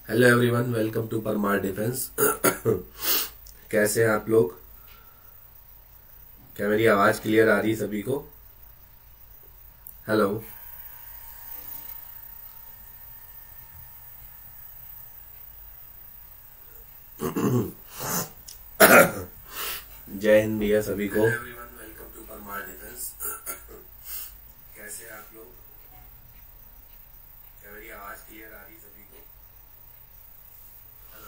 Hello everyone, welcome to Parmar defence. कैसे हैं आप लोग? क्या मेरी आवाज क्लियर आ रही है सभी को? हेलो। जय हिंद भैया सभी को। Everyone, welcome to Parmar defence. कैसे हैं आप लोग? क्या मेरी आवाज क्लियर आ रही है सभी को? हेलो।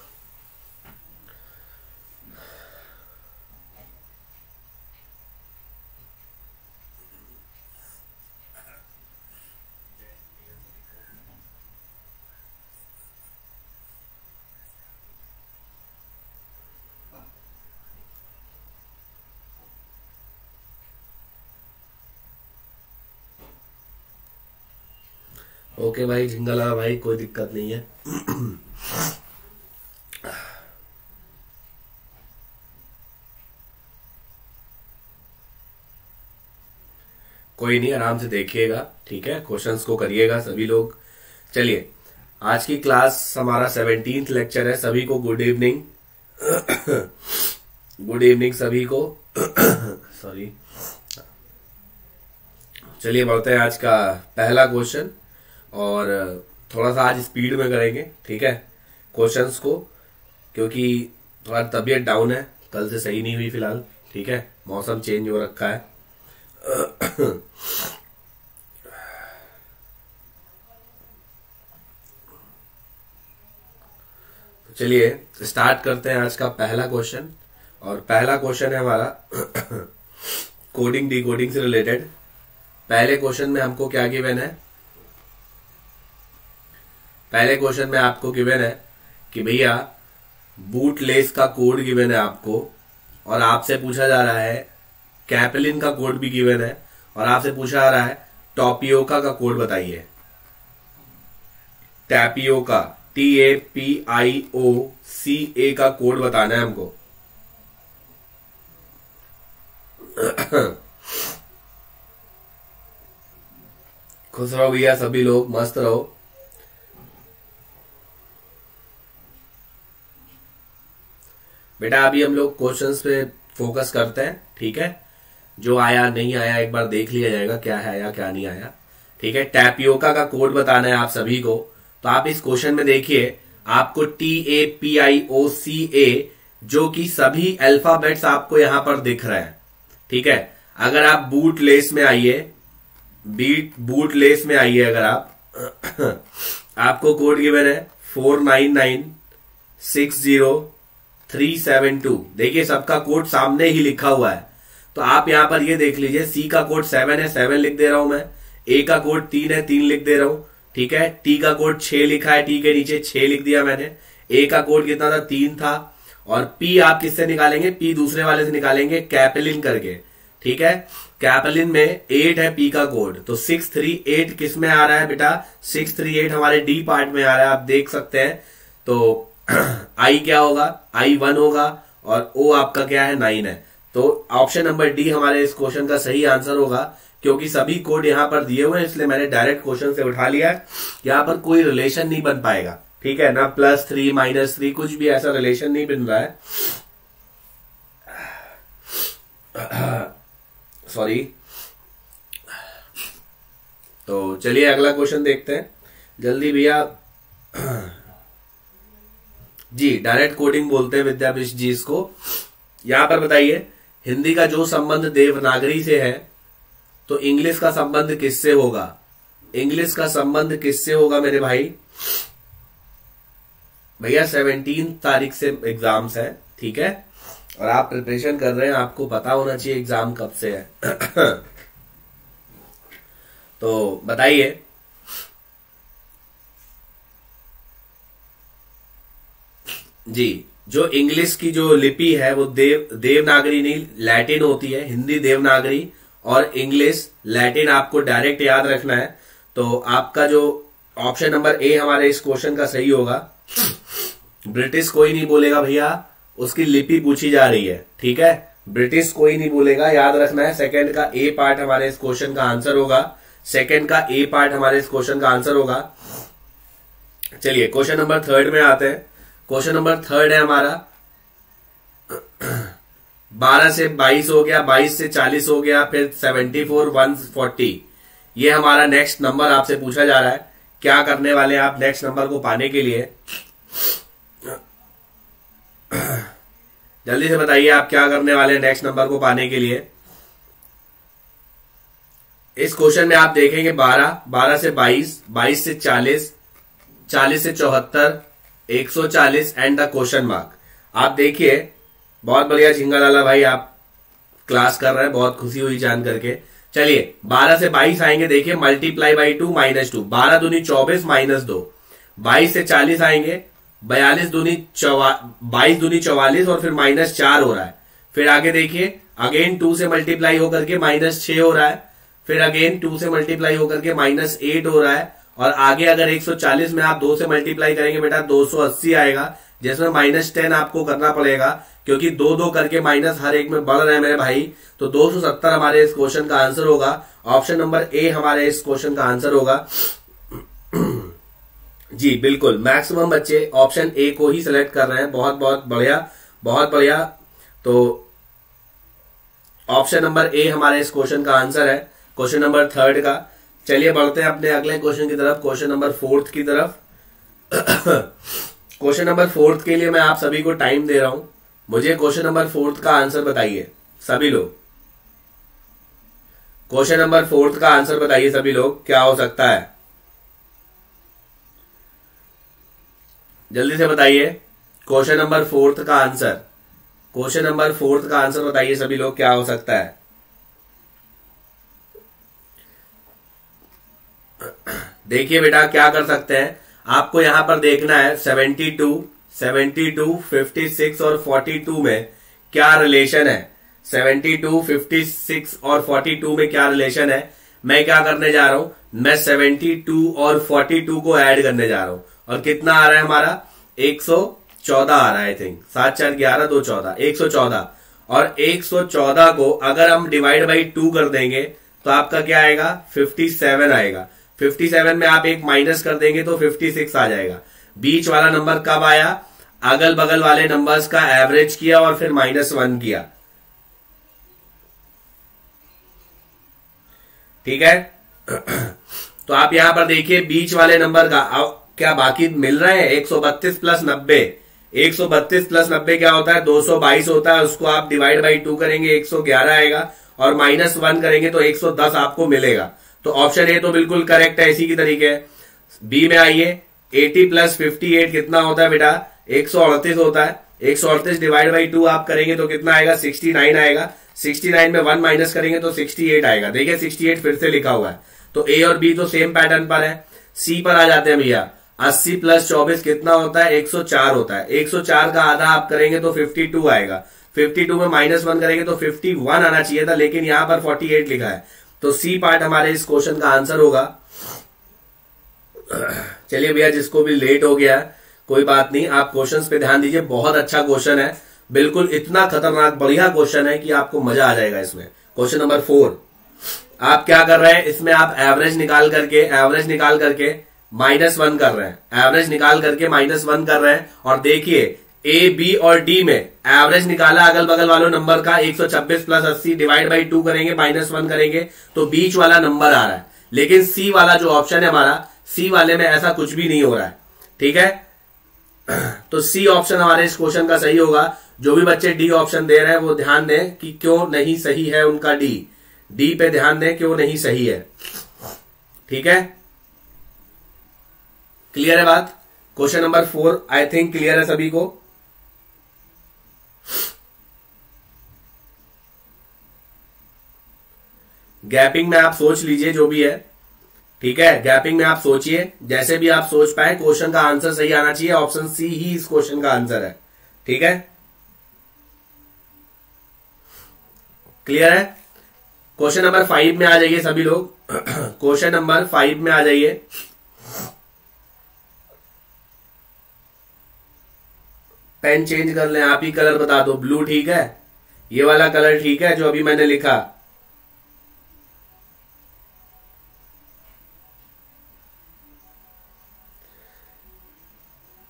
ओके भाई, झिंगा लगा भाई, कोई दिक्कत नहीं है। कोई नहीं, आराम से देखिएगा, ठीक है। क्वेश्चंस को करिएगा सभी लोग। चलिए, आज की क्लास हमारा 17th लेक्चर है। सभी को गुड इवनिंग। गुड इवनिंग सभी को। सॉरी। चलिए बढ़ते हैं आज का पहला क्वेश्चन, और थोड़ा सा आज स्पीड में करेंगे, ठीक है, क्वेश्चंस को, क्योंकि थोड़ा तबीयत डाउन है, कल से सही नहीं हुई फिलहाल, ठीक है। मौसम चेंज हो रखा है। चलिए स्टार्ट करते हैं आज का पहला क्वेश्चन। और पहला क्वेश्चन है हमारा कोडिंग डिकोडिंग से रिलेटेड। पहले क्वेश्चन में हमको क्या गिवन है? पहले क्वेश्चन में आपको गिवन है कि भैया बूटलेस का कोड गिवन है आपको, और आपसे पूछा जा रहा है कैपेलिन का कोड भी गिवन है, और आपसे पूछा जा रहा है टॉपियोका का कोड बताइए। टैपियोका, TAPIOCA का कोड बताना है हमको। खुश रहो भैया सभी लोग, मस्त रहो। बेटा अभी हम लोग क्वेश्चंस पे फोकस करते हैं, ठीक है। जो आया नहीं आया एक बार देख लिया जाएगा, क्या है आया क्या नहीं आया, ठीक है। टैपियोका का कोड बताना है आप सभी को। तो आप इस क्वेश्चन में देखिए, आपको TAPIOCA जो कि सभी अल्फाबेट्स आपको यहां पर दिख रहे हैं, ठीक है। अगर आप बूटलेस में आइए, बूटलेस में आइए, अगर आप आपको कोड गिवन है 49960372। देखिए सबका कोड सामने ही लिखा हुआ है। तो आप यहां पर ये देख लीजिए, सी का कोड 7 है, 7 लिख दे रहा हूं मैं। ए का कोड 3 है, 3 लिख दे रहा हूं, ठीक है। टी का कोड 6 लिखा है, टी के नीचे 6 लिख दिया मैंने। ए का कोड कितना था? 3 था। और पी आप किससे निकालेंगे? पी दूसरे वाले से निकालेंगे, कैपेलिन करके, ठीक है। कैपेलिन में 8 है पी का कोड, तो 638 किस में आ रहा है बेटा? 638 हमारे डी पार्ट में आ रहा है, आप देख सकते हैं। तो आई क्या होगा? आई 1 होगा, और ओ आपका क्या है? 9 है। तो ऑप्शन नंबर डी हमारे इस क्वेश्चन का सही आंसर होगा, क्योंकि सभी कोड यहां पर दिए हुए हैं, इसलिए मैंने डायरेक्ट क्वेश्चन से उठा लिया है। यहां पर कोई रिलेशन नहीं बन पाएगा, ठीक है ना। +3 -3 कुछ भी ऐसा रिलेशन नहीं बन रहा है। सॉरी। तो चलिए अगला क्वेश्चन देखते हैं जल्दी भैया। जी डायरेक्ट कोडिंग बोलते हैं विद्यापीठ जी इसको। यहां पर बताइए, हिंदी का जो संबंध देवनागरी से है, तो इंग्लिश का संबंध किससे होगा? इंग्लिश का संबंध किससे होगा मेरे भाई? भैया 17 तारीख से एग्जाम्स है, ठीक है, और आप प्रिपरेशन कर रहे हैं, आपको पता होना चाहिए एग्जाम कब से है। तो बताइए। जी, जो इंग्लिश की जो लिपि है वो देवनागरी नहीं, लैटिन होती है। हिंदी देवनागरी और इंग्लिश लैटिन, आपको डायरेक्ट याद रखना है। तो आपका जो ऑप्शन नंबर ए हमारे इस क्वेश्चन का सही होगा। ब्रिटिश कोई नहीं बोलेगा भैया, उसकी लिपि पूछी जा रही है, ठीक है। ब्रिटिश कोई नहीं बोलेगा, याद रखना है। सेकंड का ए पार्ट हमारे इस क्वेश्चन का आंसर होगा। सेकंड का ए पार्ट हमारे इस क्वेश्चन का आंसर होगा। चलिए क्वेश्चन नंबर थर्ड में आते हैं। क्वेश्चन नंबर थर्ड है हमारा 12 से 22 हो गया, 22 से 40 हो गया, फिर 74 140। ये हमारा नेक्स्ट नंबर आपसे पूछा जा रहा है। क्या करने वाले हैं आप नेक्स्ट नंबर को पाने के लिए? जल्दी से बताइए आप क्या करने वाले हैं नेक्स्ट नंबर को पाने के लिए। इस क्वेश्चन में आप देखेंगे 12 से 22, 22 से 40, 40 से 74, 140 एंड द क्वेश्चन मार्क। आप देखिए, बहुत बढ़िया झिंगा लाला भाई, आप क्लास कर रहे हैं, बहुत खुशी हुई जान करके। चलिए 12 से 22 आएंगे, देखिए मल्टीप्लाई बाई 2 -2, 12 दूनी 24 -2। 22 से 40 आएंगे, 42 दूनी 22 दूनी 44 और फिर -4 हो रहा है। फिर आगे देखिए अगेन 2 से मल्टीप्लाई होकर के -6 हो रहा है, फिर अगेन 2 से मल्टीप्लाई होकर के -8 हो रहा है, और आगे अगर 140 में आप 2 से मल्टीप्लाई करेंगे बेटा 280 आएगा, जिसमें -10 आपको करना पड़ेगा क्योंकि 2 करके माइनस हर एक में बढ़ रहे हैं मेरे भाई। तो 270 हमारे इस क्वेश्चन का आंसर होगा। ऑप्शन नंबर ए हमारे इस क्वेश्चन का आंसर होगा। जी बिल्कुल, मैक्सिमम बच्चे ऑप्शन ए को ही सिलेक्ट कर रहे हैं। बहुत बहुत बढ़िया, बहुत बढ़िया। तो ऑप्शन नंबर ए हमारे इस क्वेश्चन का आंसर है, क्वेश्चन नंबर थर्ड का। चलिए बढ़ते हैं अपने अगले क्वेश्चन की तरफ, क्वेश्चन नंबर फोर्थ की तरफ। क्वेश्चन नंबर फोर्थ के लिए मैं आप सभी को टाइम दे रहा हूं। मुझे क्वेश्चन नंबर फोर्थ का आंसर बताइए सभी लोग। क्वेश्चन नंबर फोर्थ का आंसर बताइए सभी लोग, क्या हो सकता है? जल्दी से बताइए क्वेश्चन नंबर फोर्थ का आंसर। क्वेश्चन नंबर फोर्थ का आंसर बताइए सभी लोग, क्या हो सकता है? देखिए बेटा क्या कर सकते हैं, आपको यहां पर देखना है 72, 56 और 42 में क्या रिलेशन है। 72, 56 और 42 में क्या रिलेशन है? मैं क्या करने जा रहा हूं, मैं 72 और 42 को ऐड करने जा रहा हूं, और कितना आ रहा है हमारा 114 आ रहा है। I think 7 4 11 2 14, 114। और 114 को अगर हम डिवाइड बाई 2 कर देंगे तो आपका क्या आएगा, 57 आएगा। 57 में आप एक माइनस कर देंगे तो 56 आ जाएगा। बीच वाला नंबर कब आया, अगल बगल वाले नंबर्स का एवरेज किया और फिर -1 किया। ठीक है। तो आप यहां पर देखिए बीच वाले नंबर का क्या बाकी मिल रहे हैं, 132 प्लस 90। 132 प्लस 90 क्या होता है, 222 होता है। उसको आप डिवाइड बाई 2 करेंगे 111 आएगा, और -1 करेंगे तो 110 आपको मिलेगा। तो ऑप्शन ए तो बिल्कुल करेक्ट है, इसी की तरीके। बी में आइए, 80 प्लस 58 कितना होता है बेटा, 138 होता है। 138 डिवाइड बाई 2 आप करेंगे तो कितना आएगा, 69 आएगा। 69 में 1 माइनस करेंगे तो 68 आएगा। देखिए 68 फिर से लिखा हुआ है। तो ए और बी तो सेम पैटर्न पर है। सी पर आ जाते हैं भैया। 80 प्लस 24 कितना होता है, 104 होता है। 104 का आधा आप करेंगे तो 52 आएगा। 52 में -1 करेंगे तो 51 आना चाहिए था, लेकिन यहां पर 48 लिखा है। तो सी पार्ट हमारे इस क्वेश्चन का आंसर होगा। चलिए भैया, जिसको भी लेट हो गया कोई बात नहीं, आप क्वेश्चंस पे ध्यान दीजिए। बहुत अच्छा क्वेश्चन है, बिल्कुल इतना खतरनाक बढ़िया क्वेश्चन है कि आपको मजा आ जाएगा इसमें। क्वेश्चन नंबर 4, आप क्या कर रहे हैं, इसमें आप एवरेज निकाल करके -1 कर रहे हैं। एवरेज निकाल करके -1 कर रहे हैं, और देखिए ए बी और डी में एवरेज निकाला अगल बगल वालों नंबर का। 126 प्लस 80 डिवाइड बाई 2 करेंगे, -1 करेंगे तो बीच वाला नंबर आ रहा है। लेकिन सी वाला जो ऑप्शन है हमारा, सी वाले में ऐसा कुछ भी नहीं हो रहा है। ठीक है, तो सी ऑप्शन हमारे इस क्वेश्चन का सही होगा। जो भी बच्चे डी ऑप्शन दे रहे हैं वो ध्यान दें कि क्यों नहीं सही है उनका डी पे ध्यान दें, क्यों नहीं सही है। ठीक है, क्लियर है बात। Question number 4 I think clear है सभी को। गैपिंग में आप सोच लीजिए जो भी है। ठीक है, गैपिंग में आप सोचिए, जैसे भी आप सोच पाए। क्वेश्चन का आंसर सही आना चाहिए। ऑप्शन सी ही इस क्वेश्चन का आंसर है। ठीक है, क्लियर है। क्वेश्चन नंबर 5 में आ जाइए सभी लोग। क्वेश्चन नंबर 5 में आ जाइए। पेन चेंज कर लें, आप ही कलर बता दो। ब्लू ठीक है, ये वाला कलर ठीक है जो अभी मैंने लिखा।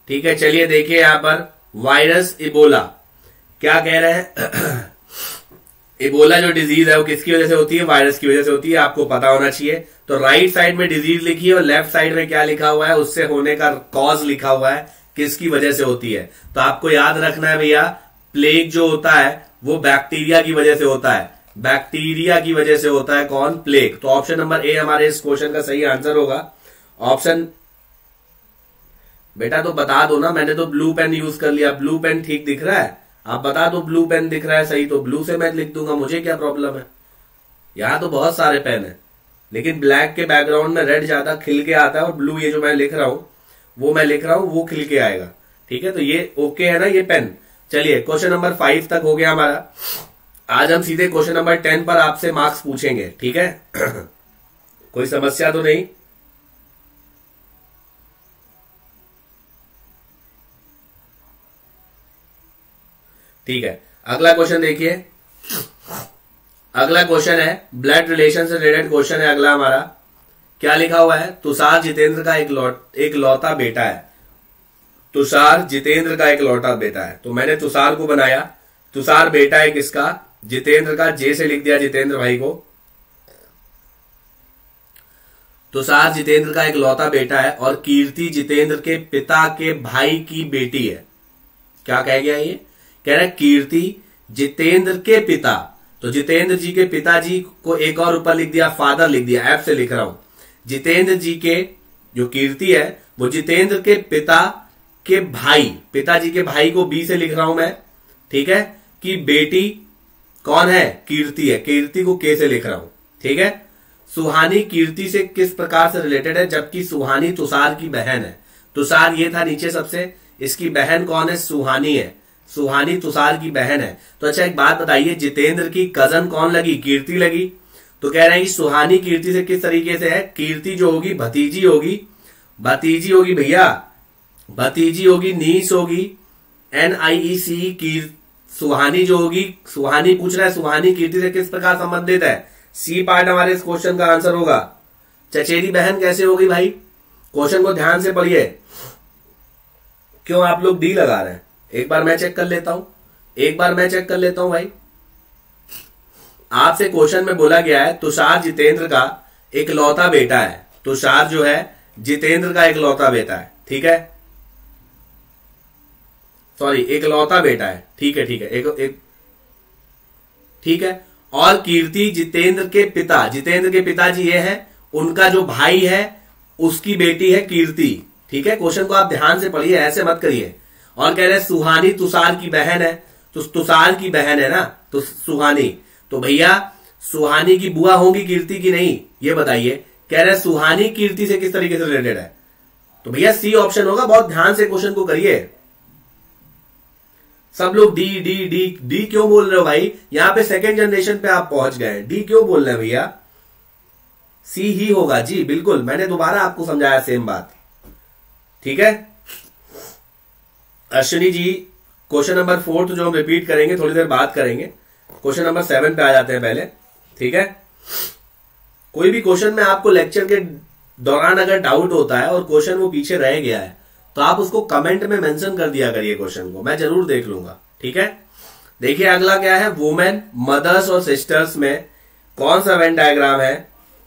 ठीक है, चलिए देखिए यहां पर वायरस इबोला क्या कह रहे हैं। इबोला जो डिजीज है वो किसकी वजह से होती है, वायरस की वजह से होती है, आपको पता होना चाहिए। तो राइट साइड में डिजीज लिखी है और लेफ्ट साइड में क्या लिखा हुआ है, उससे होने का कॉज लिखा हुआ है, किसकी वजह से होती है। तो आपको याद रखना है भैया, प्लेग जो होता है वो बैक्टीरिया की वजह से होता है, बैक्टीरिया की वजह से होता है कौन, प्लेग। तो ऑप्शन नंबर ए हमारे इस क्वेश्चन का सही आंसर होगा। ऑप्शन बेटा तो बता दो ना, मैंने तो ब्लू पेन यूज कर लिया, ब्लू पेन ठीक दिख रहा है, आप बता दो ब्लू पेन दिख रहा है सही तो ब्लू से मैं लिख दूंगा, मुझे क्या प्रॉब्लम है। यहां तो बहुत सारे पेन है, लेकिन ब्लैक के बैकग्राउंड में रेड ज्यादा खिल के आता है और ब्लू ये जो मैं लिख रहा हूं वो खिल के आएगा। ठीक है, तो ये ओके है ना ये पेन। चलिए क्वेश्चन नंबर 5 तक हो गया हमारा। आज हम सीधे क्वेश्चन नंबर 10 पर आपसे मार्क्स पूछेंगे, ठीक है। कोई समस्या तो नहीं। ठीक है, अगला क्वेश्चन देखिए। अगला क्वेश्चन है ब्लड रिलेशन से रिलेटेड क्वेश्चन है अगला हमारा। क्या लिखा हुआ है, तुषार जितेंद्र का एक लौता बेटा है। तुषार जितेंद्र का एक लौता बेटा है। तो मैंने तुषार को बनाया, तुषार बेटा है किसका, जितेंद्र का, जे से लिख दिया जितेंद्र भाई को। तुषार जितेंद्र का एक लौता बेटा है और कीर्ति जितेंद्र के पिता के भाई की बेटी है। क्या कह गया ये, कह रहा है कीर्ति जितेंद्र के पिता, तो जितेंद्र जी के पिताजी को एक और ऊपर लिख दिया, फादर लिख दिया, एफ से लिख रहा हूं। जितेंद्र जी के जो कीर्ति है वो जितेंद्र के पिता के भाई, पिताजी के भाई को बी से लिख रहा हूं मैं, ठीक है, कि बेटी कौन है, कीर्ति है, कीर्ति को के से लिख रहा हूं, ठीक है। सुहानी कीर्ति से किस प्रकार से रिलेटेड है, जबकि सुहानी तुषार की बहन है। तुषार ये था नीचे सबसे, इसकी बहन कौन है, सुहानी है, सुहानी तुषार की बहन है। तो अच्छा एक बात बताइए, जितेंद्र की कजन कौन लगी, कीर्ति लगी। तो कह रहे हैं कि सुहानी कीर्ति से किस तरीके से है, कीर्ति जो होगी भतीजी होगी, भतीजी होगी भैया, भतीजी होगी, नीस होगी, NIEC, सुहानी जो होगी, सुहानी पूछ रहा है सुहानी कीर्ति से किस प्रकार संबंधित है, सी पार्ट हमारे इस क्वेश्चन का आंसर होगा। चचेरी बहन कैसे होगी भाई, क्वेश्चन को ध्यान से पढ़िए। क्यों आप लोग डी लगा रहे हैं, एक बार मैं चेक कर लेता हूं, एक बार मैं चेक कर लेता हूं भाई। आपसे क्वेश्चन में बोला गया है तुषार जितेंद्र का एक लौता बेटा है, तुषार जो है जितेंद्र का एक लौता बेटा है, ठीक है, सॉरी एक लौता बेटा है, ठीक है, ठीक है, एक ठीक है। और कीर्ति जितेंद्र के पिता, जितेंद्र के पिताजी ये है, उनका जो भाई है उसकी बेटी है कीर्ति, ठीक है। क्वेश्चन को आप ध्यान से पढ़िए, ऐसे मत करिए। और कह रहे सुहानी तुषार की बहन है, तो तुषार की बहन है ना, तो सुहानी, तो भैया सुहानी की बुआ होंगी कीर्ति की नहीं, ये बताइए। कह रहे सुहानी कीर्ति से किस तरीके से रिलेटेड है, तो भैया सी ऑप्शन होगा। बहुत ध्यान से क्वेश्चन को करिए। सब लोग डी डी डी डी क्यों बोल रहे हो भाई, यहां पे सेकेंड जनरेशन पे आप पहुंच गए, डी क्यों बोल रहे हैं भैया, सी ही होगा जी, बिल्कुल, मैंने दोबारा आपको समझाया सेम बात, ठीक है। अश्विनी जी क्वेश्चन नंबर 4 जो हम रिपीट करेंगे, थोड़ी देर बात करेंगे। क्वेश्चन नंबर 7 पे आ जाते हैं पहले, ठीक है। कोई भी क्वेश्चन में आपको लेक्चर के दौरान अगर डाउट होता है और क्वेश्चन वो पीछे रह गया है, तो आप उसको कमेंट में मेंशन कर दिया करिए, क्वेश्चन को मैं जरूर देख लूंगा, ठीक है। देखिए अगला क्या है, वुमेन, मदर्स और सिस्टर्स में कौन सा वेन डायग्राम है।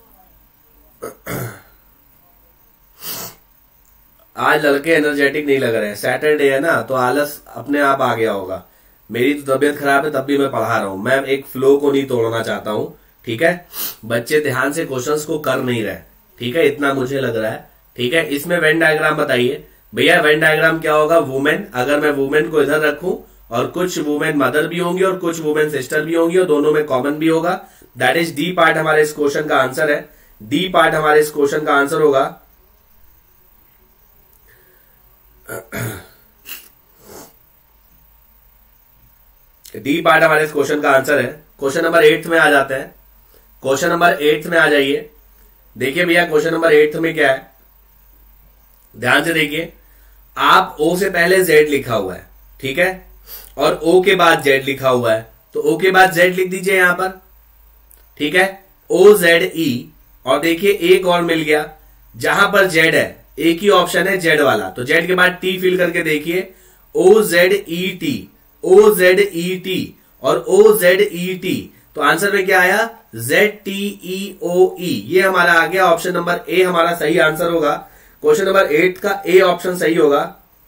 आज लड़के एनर्जेटिक नहीं लग रहे हैं, सैटरडे है ना, तो आलस अपने आप आ गया होगा। मेरी तो तबीयत खराब है, तब भी मैं पढ़ा रहा हूं, मैं एक फ्लो को नहीं तोड़ना चाहता हूं, ठीक है। बच्चे ध्यान से क्वेश्चंस को कर नहीं रहे, ठीक है, इतना मुझे लग रहा है, ठीक है। इसमें वेन डायग्राम बताइए भैया, वेन डायग्राम क्या होगा, वुमेन, अगर मैं वुमेन को इधर रखूं और कुछ वुमेन मदर भी होंगी और कुछ वुमेन सिस्टर भी होंगी और दोनों में कॉमन भी होगा, दैट इज डी पार्ट हमारे इस क्वेश्चन का आंसर है, डी पार्ट हमारे इस क्वेश्चन का आंसर होगा। डी पार्ट हमारे इस क्वेश्चन का आंसर है। क्वेश्चन नंबर 8 में आ जाते हैं, क्वेश्चन नंबर 8 में आ जाइए। देखिए भैया क्वेश्चन नंबर 8 में क्या है, ध्यान से देखिए। आप ओ से पहले जेड लिखा हुआ है, ठीक है, और ओ के बाद जेड लिखा हुआ है, तो ओ के बाद जेड लिख दीजिए यहां पर, ठीक है, OZE। और देखिए एक और मिल गया, जहां पर जेड है एक ही ऑप्शन है जेड वाला, तो जेड के बाद टी फिल करके देखिए, OZET, OZET और OZET, तो आंसर में क्या आया, ZTEOE, ये हमारा आ गया। ऑप्शन नंबर ए हमारा सही आंसर होगा। क्वेश्चन नंबर 8 का ए ऑप्शन सही होगा।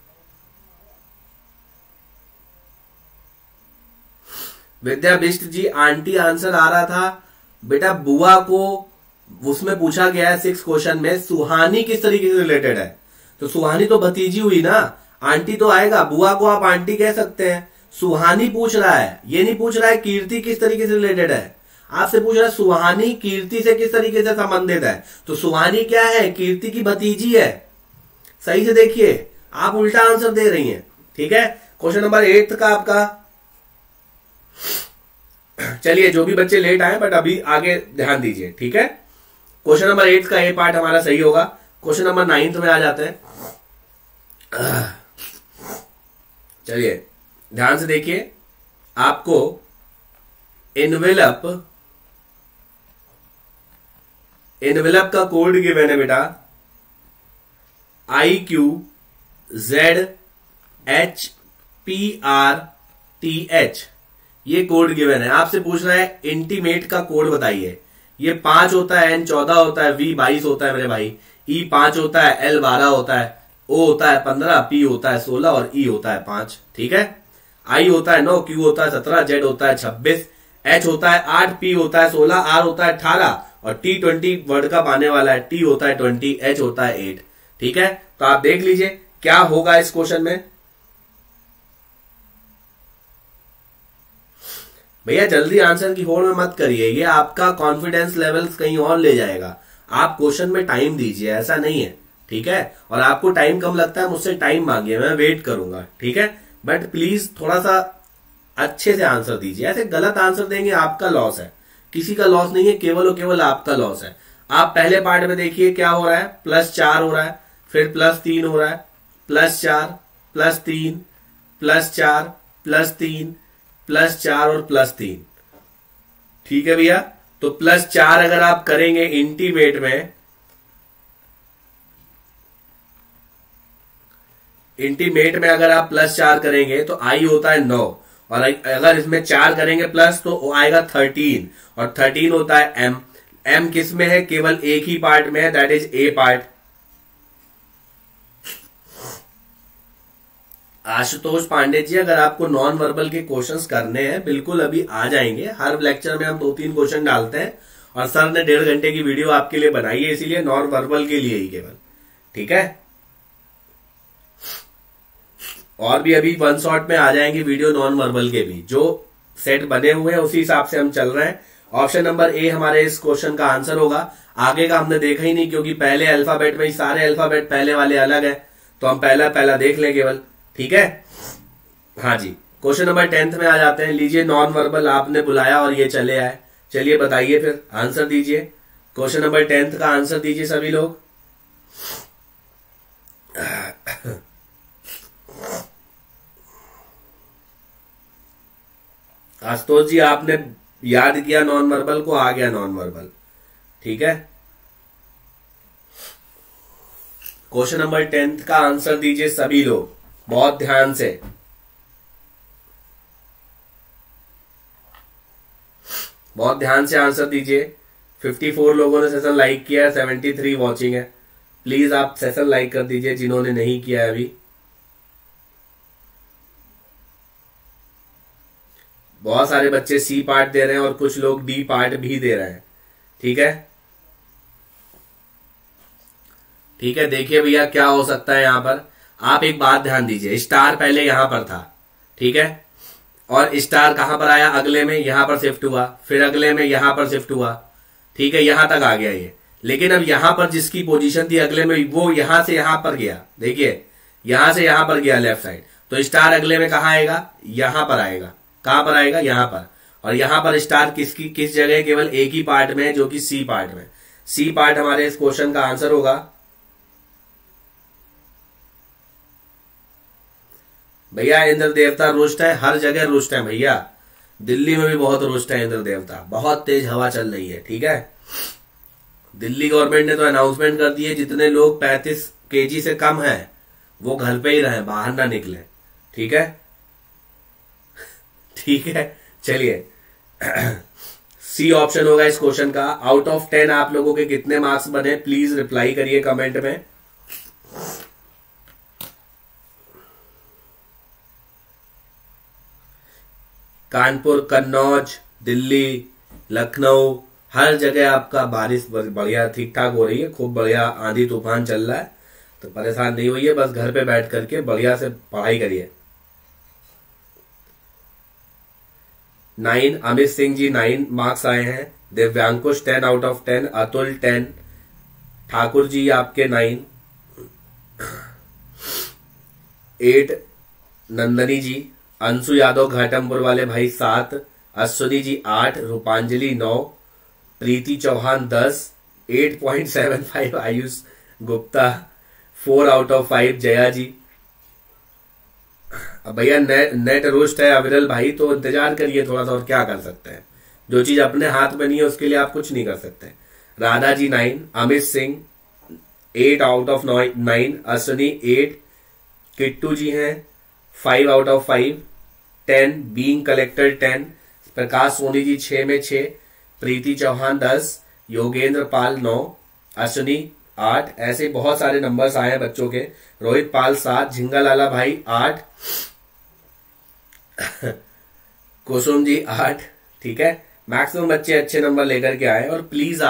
विद्या बिष्ट जी, आंटी आंसर आ रहा था बेटा, बुआ को उसमें पूछा गया है 6 क्वेश्चन में, सुहानी किस तरीके से रिलेटेड है, तो सुहानी तो भतीजी हुई ना, आंटी तो आएगा, बुआ को आप आंटी कह सकते हैं। सुहानी पूछ रहा है, ये नहीं पूछ रहा है कीर्ति किस तरीके से रिलेटेड है, आपसे पूछ रहा है सुहानी कीर्ति से किस तरीके से संबंधित है, तो सुहानी क्या है, कीर्ति की भतीजी है। सही से देखिए, आप उल्टा आंसर दे रही हैं। ठीक है, क्वेश्चन नंबर 8 का आपका, चलिए जो भी बच्चे लेट आए बट अभी आगे ध्यान दीजिए। ठीक है, क्वेश्चन नंबर 8 का ए पार्ट हमारा सही होगा। क्वेश्चन नंबर 9 में आ जाते हैं। चलिए ध्यान से देखिए, आपको एनवेलप का कोड गिवन है बेटा, IQZHPRTH, ये कोड गिवन है। आपसे पूछ रहा है इंटीमेट का कोड बताइए। ये 5 होता है, N 14 होता है, V 22 होता है मेरे भाई, E 5 होता है, L 12 होता है, O होता है 15, P होता है 16 और E होता है 5। ठीक है, I होता है 9, Q होता है 17, Z होता है 26, H होता है 8, P होता है 16, R होता है 18 और T 20 वर्ड का पाने वाला है, T होता है 20, H होता है 8। ठीक है, तो आप देख लीजिए क्या होगा इस क्वेश्चन में। भैया जल्दी आंसर की होड़ में मत करिए, ये आपका कॉन्फिडेंस लेवल्स कहीं और ले जाएगा। आप क्वेश्चन में टाइम दीजिए, ऐसा नहीं है। ठीक है, और आपको टाइम कम लगता है, मुझसे टाइम मांगिए, मैं वेट करूंगा। ठीक है, बट प्लीज थोड़ा सा अच्छे से आंसर दीजिए। ऐसे गलत आंसर देंगे आपका लॉस है, किसी का लॉस नहीं है, केवल और केवल आपका लॉस है। आप पहले पार्ट में देखिए क्या हो रहा है, +4 हो रहा है, फिर +3 हो रहा है, +4 +3 +4 +3 +4 और +3। ठीक है भैया, तो +4 अगर आप करेंगे इंटीमेट में अगर आप +4 करेंगे तो आई होता है 9, और अगर इसमें 4 करेंगे प्लस तो आएगा 13, और 13 होता है M। M किस में है, केवल एक ही पार्ट में है, that is a part. Ashutosh Pande ji, अगर आपको नॉन वर्बल के क्वेश्चंस करने हैं बिल्कुल अभी आ जाएंगे। हर लेक्चर में हम 2-3 क्वेश्चन डालते हैं और सर ने 1.5 घंटे की वीडियो आपके लिए बनाई है, इसीलिए नॉन वर्बल के लिए ही केवल। ठीक है, और भी अभी 1 शॉट में आ जाएंगे वीडियो नॉन वर्बल के भी, जो सेट बने हुए हैं उसी हिसाब से हम चल रहे हैं। ऑप्शन नंबर ए हमारे इस क्वेश्चन का आंसर होगा। आगे का हमने देखा ही नहीं, क्योंकि पहले अल्फाबेट में ही सारे अल्फाबेट पहले वाले अलग है, तो हम पहला देख लें केवल। ठीक है, हाँ जी, क्वेश्चन नंबर 10 में आ जाते हैं। लीजिए, नॉन वर्बल आपने बुलाया और ये चले आए। चलिए बताइए, फिर आंसर दीजिए। क्वेश्चन नंबर 10 का आंसर दीजिए सभी लोग। आशुतोष जी, आपने याद किया नॉन वर्बल को, आ गया नॉन वर्बल। ठीक है, क्वेश्चन नंबर 10 का आंसर दीजिए सभी लोग, बहुत ध्यान से। बहुत ध्यान से आंसर दीजिए। 54 लोगों ने सेशन लाइक किया है, 73 वॉचिंग है। प्लीज आप सेशन लाइक कर दीजिए जिन्होंने नहीं किया है अभी। बहुत सारे बच्चे सी पार्ट दे रहे हैं और कुछ लोग डी पार्ट भी दे रहे हैं। ठीक है, ठीक है, देखिए भैया क्या हो सकता है यहां पर। आप एक बात ध्यान दीजिए, स्टार पहले यहां पर था, ठीक है, और स्टार कहां पर आया, अगले में यहां पर शिफ्ट हुआ, फिर अगले में यहां पर शिफ्ट हुआ। ठीक है, यहां तक आ गया ये। लेकिन अब यहां पर जिसकी पोजीशन थी अगले में, वो यहां से यहां पर गया। देखिए, यहां से यहां पर गया लेफ्ट साइड, तो स्टार अगले में कहां आएगा, यहां पर आएगा। कहां पर आएगा, यहां पर। और यहां पर स्टार किस जगह, केवल एक ही पार्ट में है, जो कि सी पार्ट में। सी पार्ट हमारे इस क्वेश्चन का आंसर होगा। भैया इंद्र देवता रुष्ट है, हर जगह रुष्ट है भैया। दिल्ली में भी बहुत रुष्ट है इंद्र देवता, बहुत तेज हवा चल रही है। ठीक है, दिल्ली गवर्नमेंट ने तो अनाउंसमेंट कर दी है, जितने लोग 35 kg से कम है वो घर पे ही रहे, बाहर ना निकले, ठीक है। ठीक है, चलिए सी ऑप्शन होगा इस क्वेश्चन का। आउट ऑफ 10 आप लोगों के कितने मार्क्स बने, प्लीज रिप्लाई करिए कमेंट में। कानपुर, कन्नौज, दिल्ली, लखनऊ, हर जगह आपका बारिश बढ़िया ठीक ठाक हो रही है, खूब बढ़िया आंधी तूफान चल रहा है, तो परेशान नहीं होइए, बस घर पे बैठ करके बढ़िया से पढ़ाई करिए। 9 अमित सिंह जी 9 मार्क्स आए हैं, दिव्यांकुश 10 आउट ऑफ 10, अतुल 10, ठाकुर जी आपके 9, 8 नंदनी जी, अंशु यादव घाटमपुर वाले भाई 7, अश्विनी जी 8, रूपांजलि 9, प्रीति चौहान 10, 8.75 आयुष गुप्ता, 4 आउट ऑफ 5 जया जी। अब भैया नेट रोस्ट है अविरल भाई, तो इंतजार करिए थोड़ा सा, और क्या कर सकते हैं, जो चीज अपने हाथ में नहीं है उसके लिए आप कुछ नहीं कर सकते। राधा जी 9, अमित सिंह 8 आउट ऑफ 9, अश्विनी 8, किट्टू जी हैं 5 out of 5, 10, being collector 10, Prakash Soni ji 6 में 6, प्रीति चौहान 10, योगेंद्र पाल 9, अश्विनी 8, ऐसे बहुत सारे नंबर्स आए हैं बच्चों के। रोहित पाल 7, झिंगा लाला भाई 8, कुसुम जी 8, ठीक है। मैक्सिमम बच्चे अच्छे नंबर लेकर के आए, और प्लीज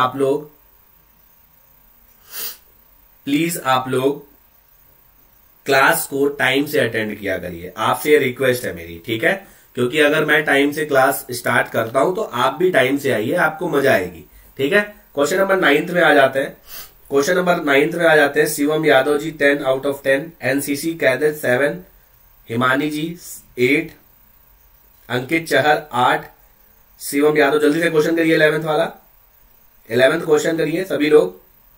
आप लोग क्लास को टाइम से अटेंड किया करिए, आपसे ये रिक्वेस्ट है मेरी, ठीक है। क्योंकि अगर मैं टाइम से क्लास स्टार्ट करता हूं तो आप भी टाइम से आइए, आपको मजा आएगी, ठीक है। क्वेश्चन नंबर 9 में आ जाते हैं। क्वेश्चन नंबर 9 में आ जाते हैं। Shivam Yadav ji 10 out of 10, NCC cadet 7, Himani ji 8, Ankit Chahar 8, Shivam Yadav जल्दी से क्वेश्चन करिए 11th वाला, 11th क्वेश्चन करिए सभी लोग।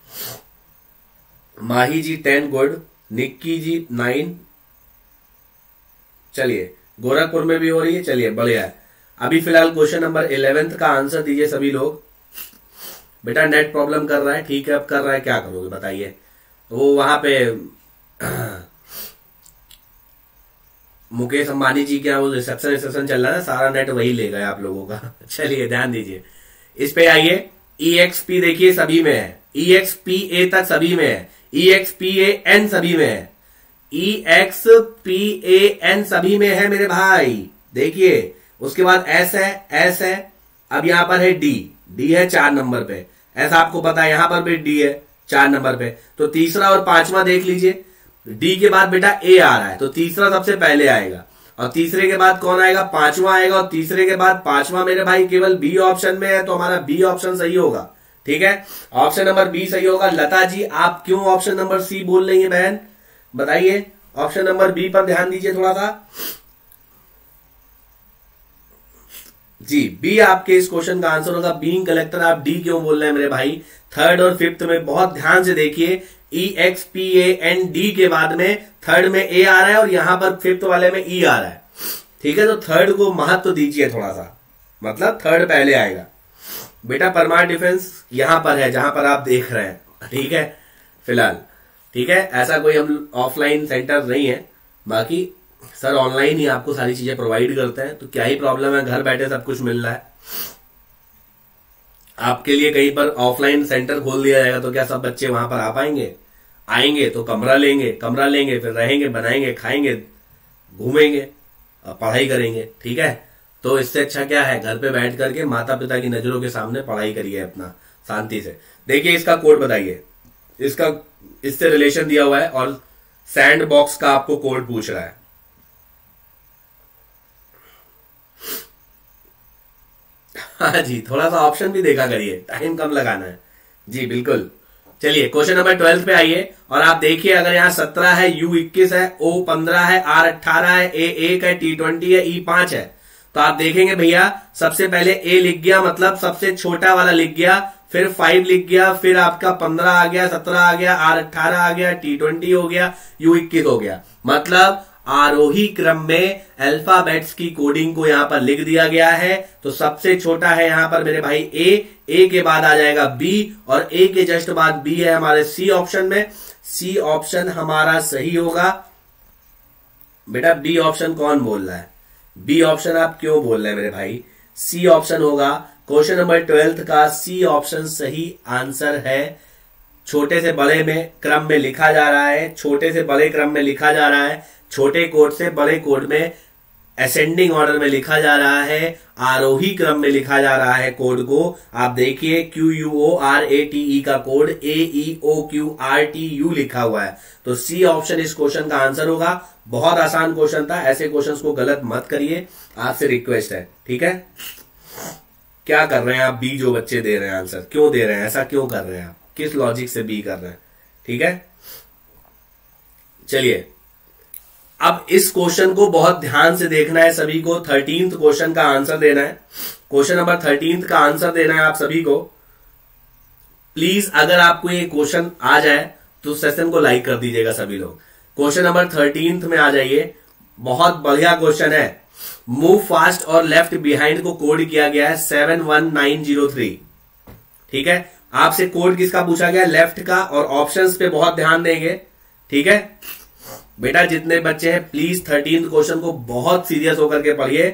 माही जी 10 गुड, निक्की जी 9, चलिए गोरखपुर में भी हो रही है, चलिए बढ़िया है। अभी फिलहाल क्वेश्चन नंबर 11th का आंसर दीजिए सभी लोग। बेटा नेट प्रॉब्लम कर रहा है, ठीक है, अब कर रहा है, क्या करोगे बताइए। वो वहां पे मुकेश अंबानी जी क्या वो रिसेप्शन चल रहा है, सारा नेट वही ले गए आप लोगों का। चलिए ध्यान दीजिए, इस पे आइए। EXP देखिए सभी में है, EXPA तक सभी में है, EXPAN सभी में है, EXPAN सभी में है मेरे भाई, देखिए। उसके बाद S है, अब यहां पर है D है 4 नंबर पे, ऐसा आपको पता है, यहां पर भी D है 4 नंबर पे, तो तीसरा और 5वां देख लीजिए। D के बाद बेटा A आ रहा है, तो तीसरा सबसे पहले आएगा, और तीसरे के बाद कौन आएगा, 5वां आएगा, और तीसरे के बाद 5वां मेरे भाई केवल B ऑप्शन में है, तो हमारा B ऑप्शन सही होगा, ठीक है। ऑप्शन नंबर B सही होगा। लता जी आप क्यों ऑप्शन नंबर C बोल रही है बहन, बताइए। ऑप्शन नंबर B पर ध्यान दीजिए थोड़ा सा जी। B आपके इस क्वेश्चन का आंसर होगा बीइंग कलेक्टर। आप D क्यों बोल रहे हैं मेरे भाई, 3rd और 5th में बहुत ध्यान से देखिए। EXPAND के बाद में 3rd में A आ रहा है, और यहां पर 5th वाले में E आ रहा है, ठीक है। तो 3rd को महत्व दीजिए थोड़ा सा, मतलब 3rd पहले आएगा। बेटा परमार डिफेंस यहां पर है जहां पर आप देख रहे हैं, ठीक है फिलहाल, ठीक है। ऐसा कोई हम ऑफलाइन सेंटर नहीं है, बाकी सर ऑनलाइन ही आपको सारी चीजें प्रोवाइड करते हैं, तो क्या ही प्रॉब्लम है, घर बैठे सब कुछ मिल रहा है। आपके लिए कहीं पर ऑफलाइन सेंटर खोल दिया जाएगा तो क्या सब बच्चे वहां पर आ पाएंगे, आएंगे तो कमरा लेंगे, फिर रहेंगे, बनाएंगे, खाएंगे, घूमेंगे, पढ़ाई करेंगे, ठीक है। तो इससे अच्छा क्या है, घर पे बैठ करके माता पिता की नजरों के सामने पढ़ाई करिए अपना शांति से। देखिए इसका कोड बताइए, इसका इससे रिलेशन दिया हुआ है, और सैंड बॉक्स का आपको कोड पूछ रहा है। हाँ जी, थोड़ा सा ऑप्शन भी देखा करिए, टाइम कम लगाना है जी, बिल्कुल। चलिए क्वेश्चन नंबर 12 पे आइए, और आप देखिए अगर यहाँ 17 है, U21 है, O15 है, R18 है, A1 है, T20 है, E5 है, तो आप देखेंगे भैया सबसे पहले A लिख गया, मतलब सबसे छोटा वाला लिख गया, फिर 5 लिख गया, फिर आपका 15 आ गया, 17 आ गया, R18 आ गया, T20 हो गया, U21 हो गया, मतलब आरोही क्रम में अल्फाबेट्स की कोडिंग को यहां पर लिख दिया गया है। तो सबसे छोटा है यहां पर मेरे भाई A के बाद आ जाएगा B, और A के जस्ट बाद B है हमारे C ऑप्शन में। सी ऑप्शन हमारा सही होगा। बेटा बी ऑप्शन कौन बोल रहा है? बी ऑप्शन आप क्यों बोल रहे हैं मेरे भाई? सी ऑप्शन होगा। क्वेश्चन नंबर 12 का सी ऑप्शन सही आंसर है। छोटे से बड़े में क्रम में लिखा जा रहा है, छोटे से बड़े क्रम में लिखा जा रहा है, छोटे कोड से बड़े कोड में असेंडिंग ऑर्डर में लिखा जा रहा है, आरोही क्रम में लिखा जा रहा है कोड को। आप देखिए QUORATE का कोड AEOQRTU लिखा हुआ है। तो सी ऑप्शन इस क्वेश्चन का आंसर होगा। बहुत आसान क्वेश्चन था, ऐसे क्वेश्चंस को गलत मत करिए, आपसे रिक्वेस्ट है, ठीक है। क्या कर रहे हैं आप? बी जो बच्चे दे रहे हैं आंसर, क्यों दे रहे हैं? ऐसा क्यों कर रहे हैं आप? किस लॉजिक से बी कर रहे हैं? ठीक है, चलिए अब इस क्वेश्चन को बहुत ध्यान से देखना है सभी को। 13th क्वेश्चन का आंसर देना है। क्वेश्चन नंबर 13 का आंसर देना है आप सभी को। प्लीज अगर आपको ये क्वेश्चन आ जाए तो सेशन को लाइक कर दीजिएगा सभी लोग। क्वेश्चन नंबर 13 में आ जाइए। बहुत बढ़िया क्वेश्चन है। मूव फास्ट और लेफ्ट बिहाइंड को कोड किया गया है 71903। ठीक है, आपसे कोड किसका पूछा गया? लेफ्ट का। और ऑप्शंस पे बहुत ध्यान देंगे, ठीक है बेटा। जितने बच्चे हैं प्लीज 13th क्वेश्चन को बहुत सीरियस होकर के पढ़िए।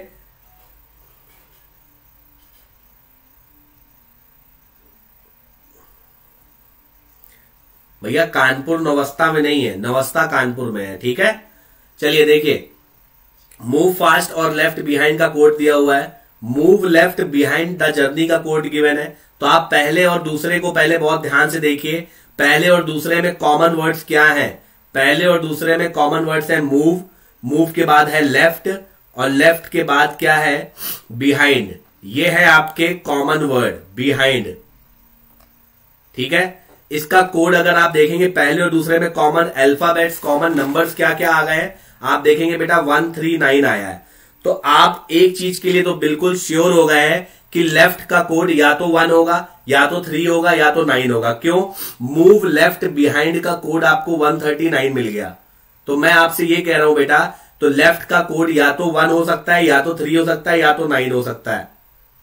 भैया कानपुर नवस्था में नहीं है, नवस्था कानपुर में है, ठीक है। चलिए देखिए, मूव फास्ट और लेफ्ट बिहाइंड का कोड दिया हुआ है। Move left behind the journey का कोड गिवन है। तो आप पहले और दूसरे को पहले बहुत ध्यान से देखिए। पहले और दूसरे में कॉमन वर्ड्स क्या है? पहले और दूसरे में कॉमन वर्ड्स है मूव, मूव के बाद है लेफ्ट, और लेफ्ट के बाद क्या है? बिहाइंड। ये है आपके कॉमन वर्ड बिहाइंड, ठीक है। इसका कोड अगर आप देखेंगे पहले और दूसरे में कॉमन अल्फाबेट्स, कॉमन नंबर्स क्या क्या आ गए हैं आप देखेंगे बेटा 139 आया है। तो आप एक चीज के लिए तो बिल्कुल श्योर हो गए हैं कि लेफ्ट का कोड या तो 1 होगा, या तो 3 होगा, या तो 9 होगा। क्यों? मूव लेफ्ट बिहाइंड का कोड आपको 139 मिल गया। तो मैं आपसे ये कह रहा हूं बेटा, तो लेफ्ट का कोड या तो 1 हो सकता है, या तो 3 हो सकता है, या तो 9 हो सकता है।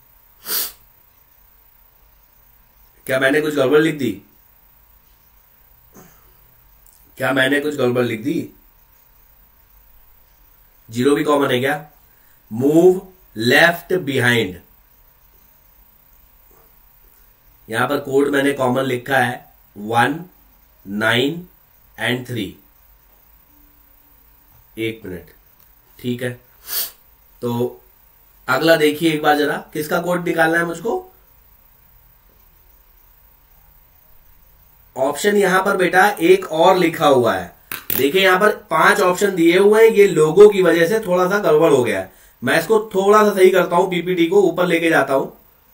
क्या मैंने कुछ गड़बड़ लिख दी? क्या मैंने कुछ गड़बड़ लिख दी? 0 भी कॉमन है क्या? मूव लेफ्ट बिहाइंड, यहां पर कोड मैंने कॉमन लिखा है 1, 9 एंड 3। एक मिनट, ठीक है। तो अगला देखिए एक बार जरा, किसका कोड निकालना है मुझको? ऑप्शन यहां पर बेटा एक और लिखा हुआ है। देखिए यहां पर 5 ऑप्शन दिए हुए हैं। ये लोगों की वजह से थोड़ा सा गड़बड़ हो गया है। मैं इसको थोड़ा सा सही करता हूं, पीपीटी को ऊपर लेके जाता हूं।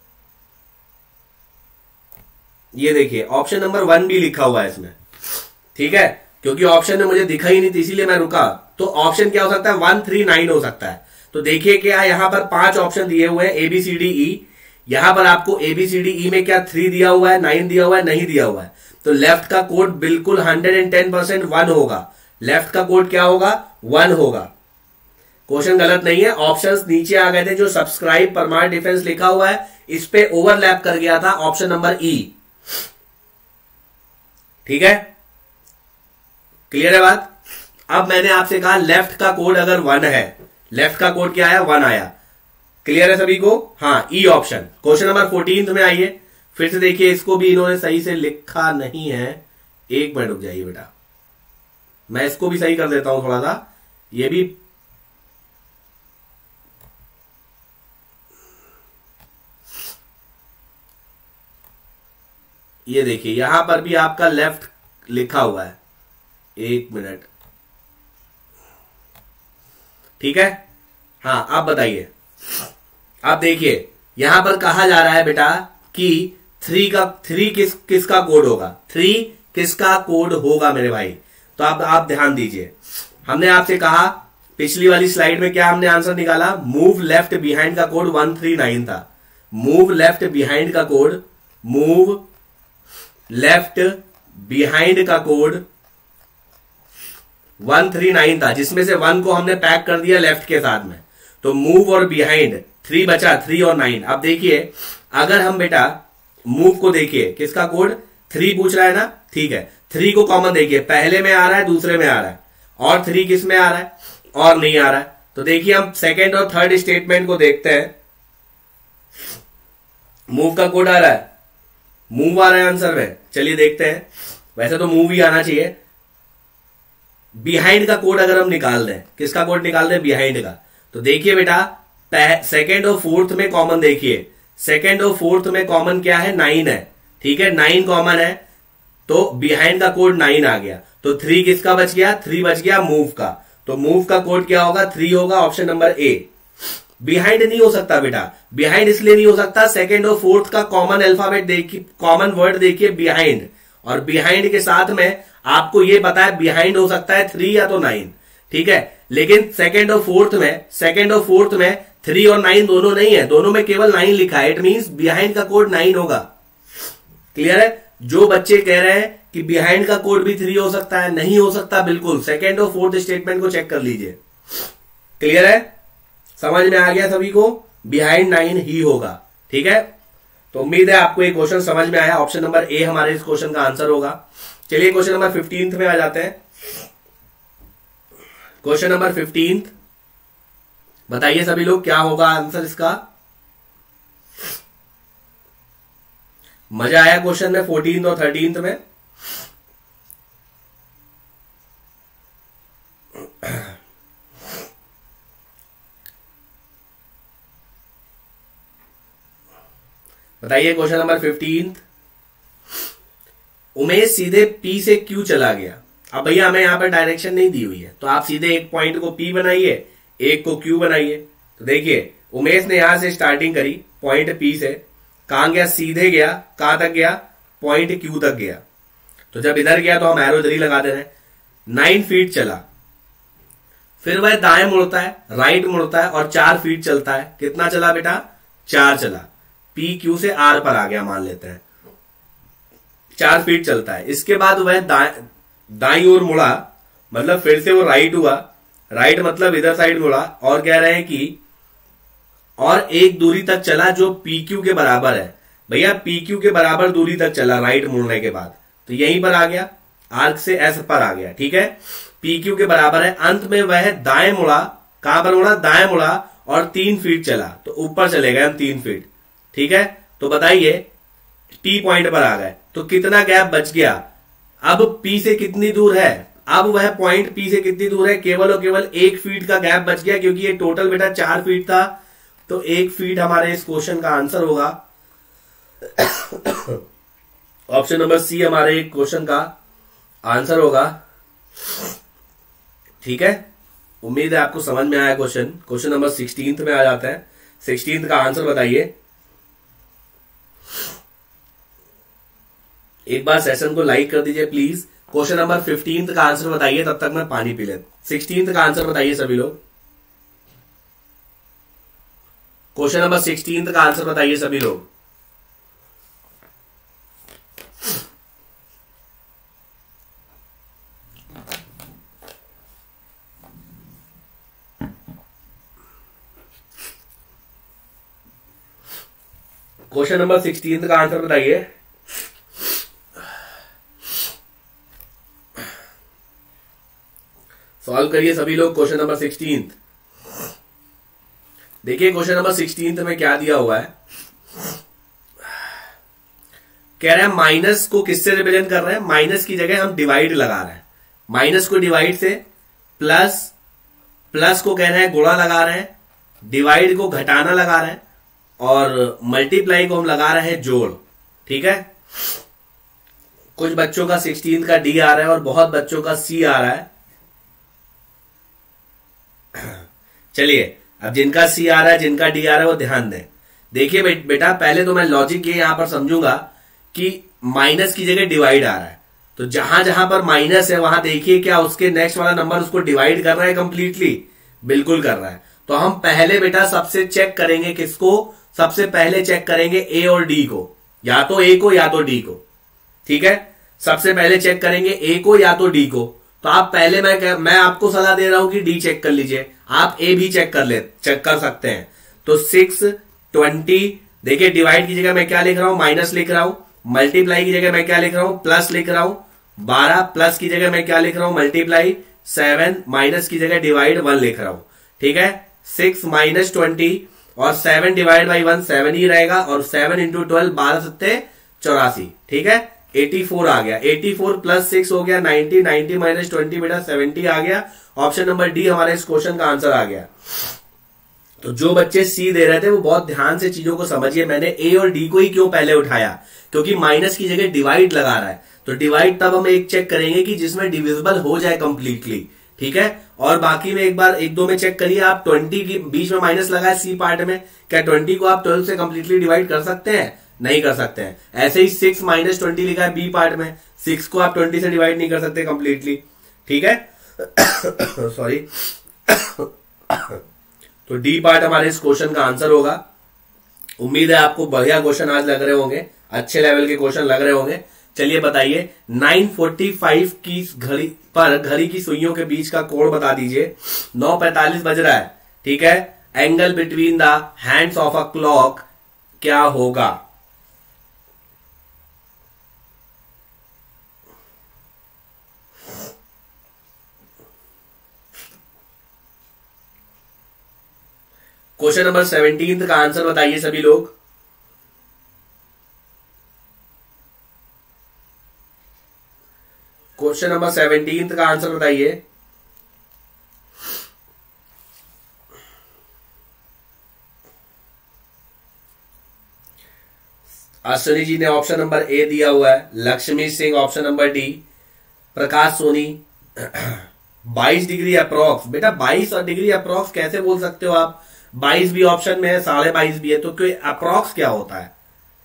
ये देखिए ऑप्शन नंबर 1 भी लिखा हुआ है इसमें, ठीक है। क्योंकि ऑप्शन में मुझे दिखा ही नहीं थी इसीलिए मैं रुका। तो ऑप्शन क्या हो सकता है? 139 हो सकता है। तो देखिए क्या यहां पर 5 ऑप्शन दिए हुए हैं ABCDE। यहां पर आपको ABCDE में क्या 3 दिया हुआ है, 9 दिया हुआ है, नहीं दिया हुआ है। तो लेफ्ट का कोड बिल्कुल 110% 1 होगा। लेफ्ट का कोड क्या होगा? 1 होगा। क्वेश्चन गलत नहीं है। ऑप्शंस नीचे आ गए थे, जो सब्सक्राइब परमार डिफेंस लिखा हुआ है इस पे ओवरलैप कर गया था ऑप्शन नंबर E, ठीक है। क्लियर है बात? अब मैंने आपसे कहा लेफ्ट का कोड अगर 1 है, लेफ्ट का कोड क्या आया? 1 आया। क्लियर है सभी को? हाँ, ई ऑप्शन। क्वेश्चन नंबर 14 में आइए। फिर से देखिए, इसको भी इन्होंने सही से लिखा नहीं है। एक मिनट रुक जाइए बेटा, मैं इसको भी सही कर देता हूं थोड़ा सा। ये भी ये देखिए यहां पर भी आपका लेफ्ट लिखा हुआ है। एक मिनट, ठीक है। हाँ, आप बताइए। आप देखिए यहां पर कहा जा रहा है बेटा कि 3 किसका कोड होगा? 3 किसका कोड होगा मेरे भाई? तो आप ध्यान दीजिए। हमने आपसे कहा पिछली वाली स्लाइड में क्या हमने आंसर निकाला? मूव लेफ्ट बिहाइंड का कोड 139 था। मूव लेफ्ट बिहाइंड का कोड, मूव लेफ्ट बिहाइंड का कोड 139 था, जिसमें से 1 को हमने पैक कर दिया लेफ्ट के साथ में। तो मूव और बिहाइंड 3 बचा, 3 और 9। अब देखिए अगर हम बेटा मूव को देखिए, किसका कोड? 3 पूछ रहा है ना, ठीक है। 3 को कॉमन देखिए, पहले में आ रहा है, दूसरे में आ रहा है, और 3 किस में आ रहा है, और नहीं आ रहा है। तो देखिए हम सेकेंड और थर्ड स्टेटमेंट को देखते हैं। मूव का कोड आ रहा है, मूव आ रहा है आंसर में। चलिए देखते हैं, वैसे तो मूव ही आना चाहिए। बिहाइंड का कोड अगर हम निकाल दें, किसका कोड निकाल दें, बिहाइंड का, तो देखिए बेटा सेकेंड और फोर्थ में कॉमन देखिए, सेकेंड और फोर्थ में कॉमन क्या है, 9 है, ठीक है, 9 कॉमन है, तो बिहाइंड का कोड 9 आ गया। तो 3 किसका बच गया, 3 बच गया मूव का। तो मूव का कोड क्या होगा, 3 होगा, ऑप्शन नंबर ए। बिहाइंड नहीं हो सकता बेटा, बिहाइंड इसलिए नहीं हो सकता, सेकेंड और फोर्थ का कॉमन अल्फाबेट देखिए, कॉमन वर्ड देखिए बिहाइंड, और बिहाइंड के साथ में आपको ये पता है बिहाइंड हो सकता है 3 या तो 9, ठीक है। लेकिन सेकेंड और फोर्थ में 3 और 9 दोनों नहीं है, दोनों में केवल 9 लिखा है। इट मींस बिहाइंड का कोड 9 होगा। क्लियर है। जो बच्चे कह रहे हैं कि बिहाइंड का कोड भी 3 हो सकता है, नहीं हो सकता, बिल्कुल सेकेंड और फोर्थ स्टेटमेंट को चेक कर लीजिए। क्लियर है, समझ में आ गया सभी को, बिहाइंड 9 ही होगा, ठीक है। तो उम्मीद है आपको ये क्वेश्चन समझ में आया। ऑप्शन नंबर ए हमारे इस क्वेश्चन का आंसर होगा। चलिए क्वेश्चन नंबर 15 में आ जाते हैं। क्वेश्चन नंबर 15 बताइए सभी लोग, क्या होगा आंसर इसका। मजा आया क्वेश्चन में 14th और 13th में। बताइए क्वेश्चन नंबर 15। उमेश सीधे पी से क्यू चला गया। अब भैया हमें यहां पर डायरेक्शन नहीं दी हुई है, तो आप सीधे एक पॉइंट को पी बनाइए, एक को क्यू बनाइए। तो देखिए उमेश ने यहां से स्टार्टिंग करी पॉइंट पी से, कहां गया, सीधे गया, कहां तक गया, पॉइंट क्यू तक गया। तो जब इधर गया तो हम एरो इधर ही लगा दे रहे हैं। 9 फीट चला, फिर वह दाएं मुड़ता है, राइट मुड़ता है और 4 फीट चलता है। कितना चला बेटा, 4 चला। पी क्यू से आर पर आ गया मान लेते हैं, 4 फीट चलता है। इसके बाद वह दाईं ओर मुड़ा, मतलब फिर से वो राइट हुआ, राइट मतलब इधर साइड मुड़ा, और कह रहे हैं कि और एक दूरी तक चला जो पी क्यू के बराबर है। भैया पी क्यू के बराबर दूरी तक चला राइट मुड़ने के बाद, तो यहीं पर आ गया, आर्क से एस पर आ गया, ठीक है, पी क्यू के बराबर है। अंत में वह दाएं मुड़ा, कहां पर मुड़ा, दाएं मुड़ा, और 3 फीट चला, तो ऊपर चले गए हम 3 फीट, ठीक है। तो बताइए टी पॉइंट पर आ गए, तो कितना गैप बच गया। अब पी से कितनी दूर है, अब वह पॉइंट पी से कितनी दूर है, केवल और केवल 1 फीट का गैप बच गया, क्योंकि ये टोटल बेटा 4 फीट था, तो 1 फीट हमारे इस क्वेश्चन का आंसर होगा। ऑप्शन नंबर सी हमारे क्वेश्चन का आंसर होगा, ठीक है। उम्मीद है आपको समझ में आया क्वेश्चन। क्वेश्चन नंबर 16 में आ जाता है। 16 का आंसर बताइए। एक बार सेशन को लाइक कर दीजिए प्लीज। क्वेश्चन नंबर 15 का आंसर बताइए, तब तक मैं पानी पी ले। 16 का आंसर बताइए सभी लोग। क्वेश्चन नंबर 16 का आंसर बताइए सभी लोग। क्वेश्चन नंबर 16 का आंसर बताइए। सॉल्व करिए सभी लोग क्वेश्चन नंबर 16। देखिए क्वेश्चन नंबर 16 में क्या दिया हुआ है। कह रहे हैं माइनस को किससे रिप्रेजेंट कर रहे हैं, माइनस की जगह हम डिवाइड लगा रहे हैं। माइनस को डिवाइड से, प्लस प्लस को कह रहे हैं गुणा लगा रहे हैं, डिवाइड को घटाना लगा रहे हैं, और मल्टीप्लाई को हम लगा रहे हैं जोड़, ठीक है। कुछ बच्चों का 16 का डी आ रहा है और बहुत बच्चों का सी आ रहा है। चलिए अब जिनका सी आ रहा है, जिनका डी आ रहा है, वो ध्यान दें। देखिए बेटा पहले तो मैं लॉजिक ये यहां पर समझूंगा कि माइनस की जगह डिवाइड आ रहा है, तो जहां जहां पर माइनस है वहां देखिए क्या उसके नेक्स्ट वाला नंबर उसको डिवाइड कर रहा है कंप्लीटली, बिल्कुल कर रहा है। तो हम पहले बेटा सबसे चेक करेंगे किसको, सबसे पहले चेक करेंगे ए और डी को, या तो ए को या तो डी को, ठीक है। सबसे पहले चेक करेंगे ए को या तो डी को। तो आप पहले मैं आपको सलाह दे रहा हूं कि डी चेक कर लीजिए, आप ए भी चेक कर सकते हैं। तो 6 20, देखिए डिवाइड की जगह मैं क्या लिख रहा हूं, माइनस लिख रहा हूं, मल्टीप्लाई की जगह मैं क्या लिख रहा हूं, प्लस लिख रहा हूं, 12 प्लस की जगह मैं क्या लिख रहा हूं, मल्टीप्लाई, 7 माइनस की जगह डिवाइड 1 लिख रहा हूं, ठीक है। 6 माइनस 20 और 7 डिवाइड बाई 1 7 ही रहेगा, और 7 इंटू 12 12 सत्ते 84, ठीक है। 84 आ गया, 84 प्लस 6 हो गया 90, 90 माइनस 20 बेटा 70 आ गया। ऑप्शन नंबर डी हमारे इस क्वेश्चन का आंसर आ गया। तो जो बच्चे सी दे रहे थे वो बहुत ध्यान से चीजों को समझिए। मैंने ए और डी को ही क्यों पहले उठाया, क्योंकि माइनस की जगह डिवाइड लगा रहा है, तो डिवाइड तब हम एक चेक करेंगे कि जिसमें डिविजिबल हो जाए कंप्लीटली, ठीक है। और बाकी में एक बार 1 2 में चेक करिए आप, 20 के बीच में माइनस लगा है सी पार्ट में, क्या 20 को आप 12 से कंप्लीटली डिवाइड कर सकते हैं, नहीं कर सकते हैं। ऐसे ही 6 माइनस 20 लिखा है बी पार्ट में, 6 को आप 20 से डिवाइड नहीं कर सकते कंप्लीटली, ठीक है। सॉरी। तो डी पार्ट हमारे इस क्वेश्चन का आंसर होगा। उम्मीद है आपको बढ़िया क्वेश्चन आज लग रहे होंगे, अच्छे लेवल के क्वेश्चन लग रहे होंगे। चलिए बताइए, 9:45 की घड़ी पर घड़ी की सुइयों के बीच का कोण बता दीजिए। 9:45 बज रहा है, ठीक है। Angle between the hands of a clock क्या होगा? क्वेश्चन नंबर 17 का आंसर बताइए सभी लोग। क्वेश्चन नंबर 17 का आंसर बताइए। अश्विनी जी ने ऑप्शन नंबर ए दिया हुआ है, Lakshmi Singh option number D, Prakash Soni 22 degree approx. बेटा 22 और डिग्री अप्रॉक्स कैसे बोल सकते हो आप? 22 भी ऑप्शन में है, 22.5 भी है, तो कोई अप्रॉक्स क्या होता है?